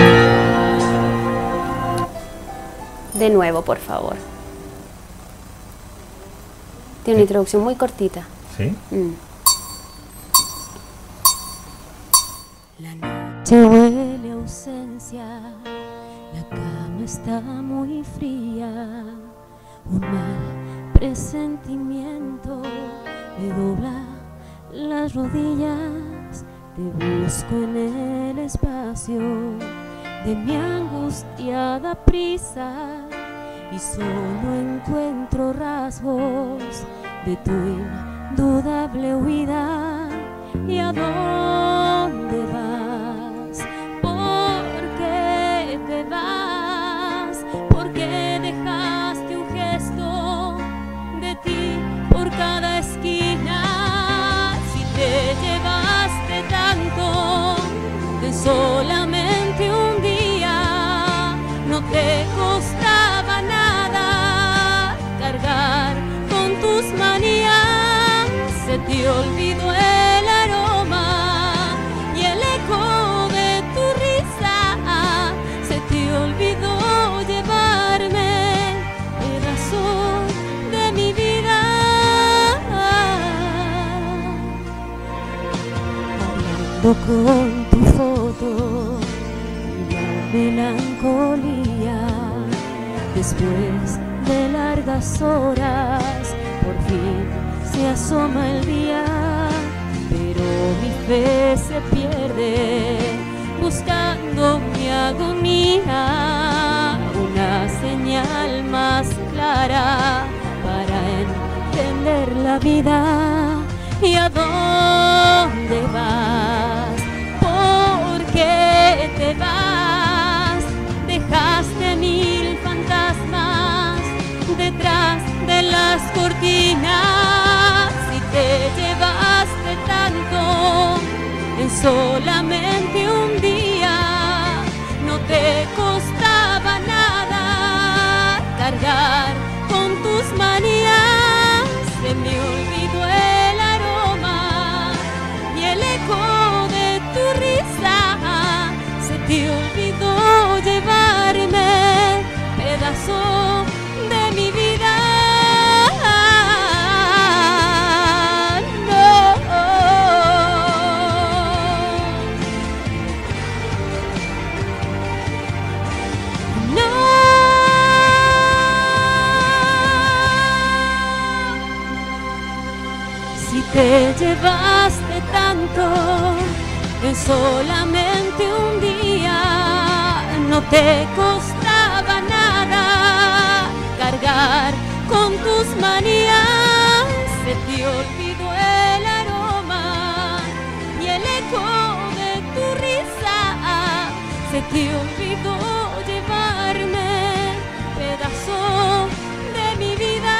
De nuevo, por favor. Tiene una introducción muy cortita. ¿Sí? La noche huele a ausencia, la cama está muy fría, Un mal presentimiento me dobla las rodillas, te busco en el espacio de mi angustiada prisa y solo encuentro rasgos de tu indudable huida. ¿Y a dónde vas? ¿Por qué te vas? ¿Por qué dejaste un gesto de ti por cada esquina? Si te llevaste tanto de solamente un día, no te costaba nada cargar con tus manías. Se te olvidó el aroma y el eco de tu risa. Se te olvidó llevarme pedazos de mi vida. Hablando con tu foto y la melancolía, después de largas horas, por fin se asoma el día, pero mi fe se pierde buscando mi agonía, una señal más clara para entender la vida. ¿Y a dónde vas? ¿Por qué te vas? Dejaste mil fantasmas detrás de las cortinas. Si te llevaste tanto en solamente un día, no te costaba nada cargar con tus manías. Se me olvidó el aroma y el eco de tu risa. Se te olvidó llevarme pedazo de mi vida. Te llevaste tanto en solamente un día, no te costaba nada cargar con tus manías. Se te olvidó el aroma y el eco de tu risa. Se te olvidó llevarme pedazos de mi vida.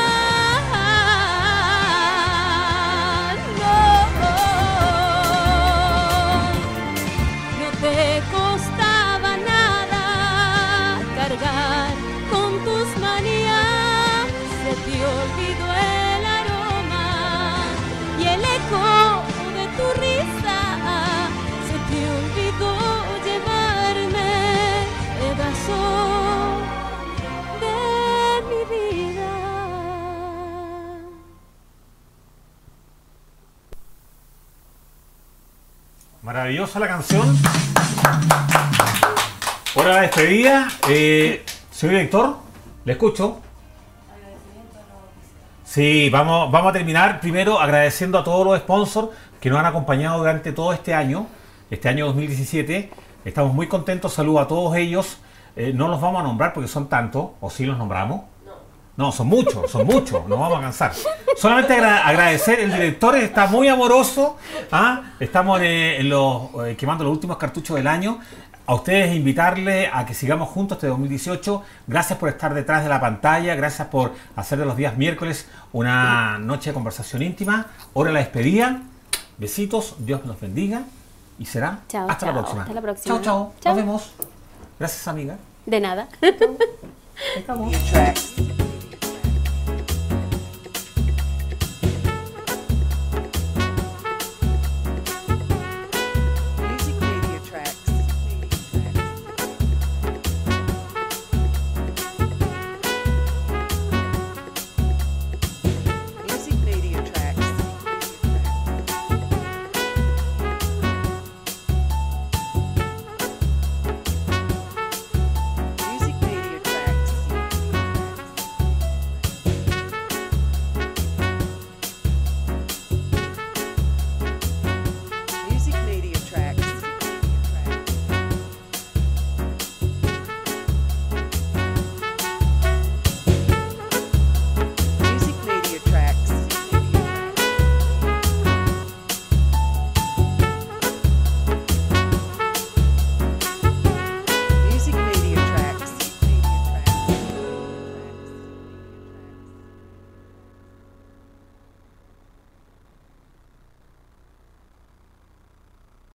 Te costaba nada cargar con tus manías. Se te olvidó el aroma y el eco de tu risa. Se te olvidó llevarme pedazos de mi vida. Maravillosa la canción. Hora de despedida. Señor director, le escucho. Sí, vamos a terminar primero agradeciendo a todos los sponsors que nos han acompañado durante todo este año 2017. Estamos muy contentos, saludos a todos ellos. No los vamos a nombrar porque son tantos, o sí los nombramos. No, son muchos, nos vamos a cansar. Solamente agradecer, el director está muy amoroso, estamos quemando los últimos cartuchos del año. A ustedes invitarles a que sigamos juntos este 2018. Gracias por estar detrás de la pantalla, gracias por hacer de los días miércoles una noche de conversación íntima. Hora de la despedida. Besitos, Dios los bendiga y será Chao, hasta la próxima. Hasta la próxima. Chao. Nos vemos. Gracias, amiga. De nada. Acabó. Tracks.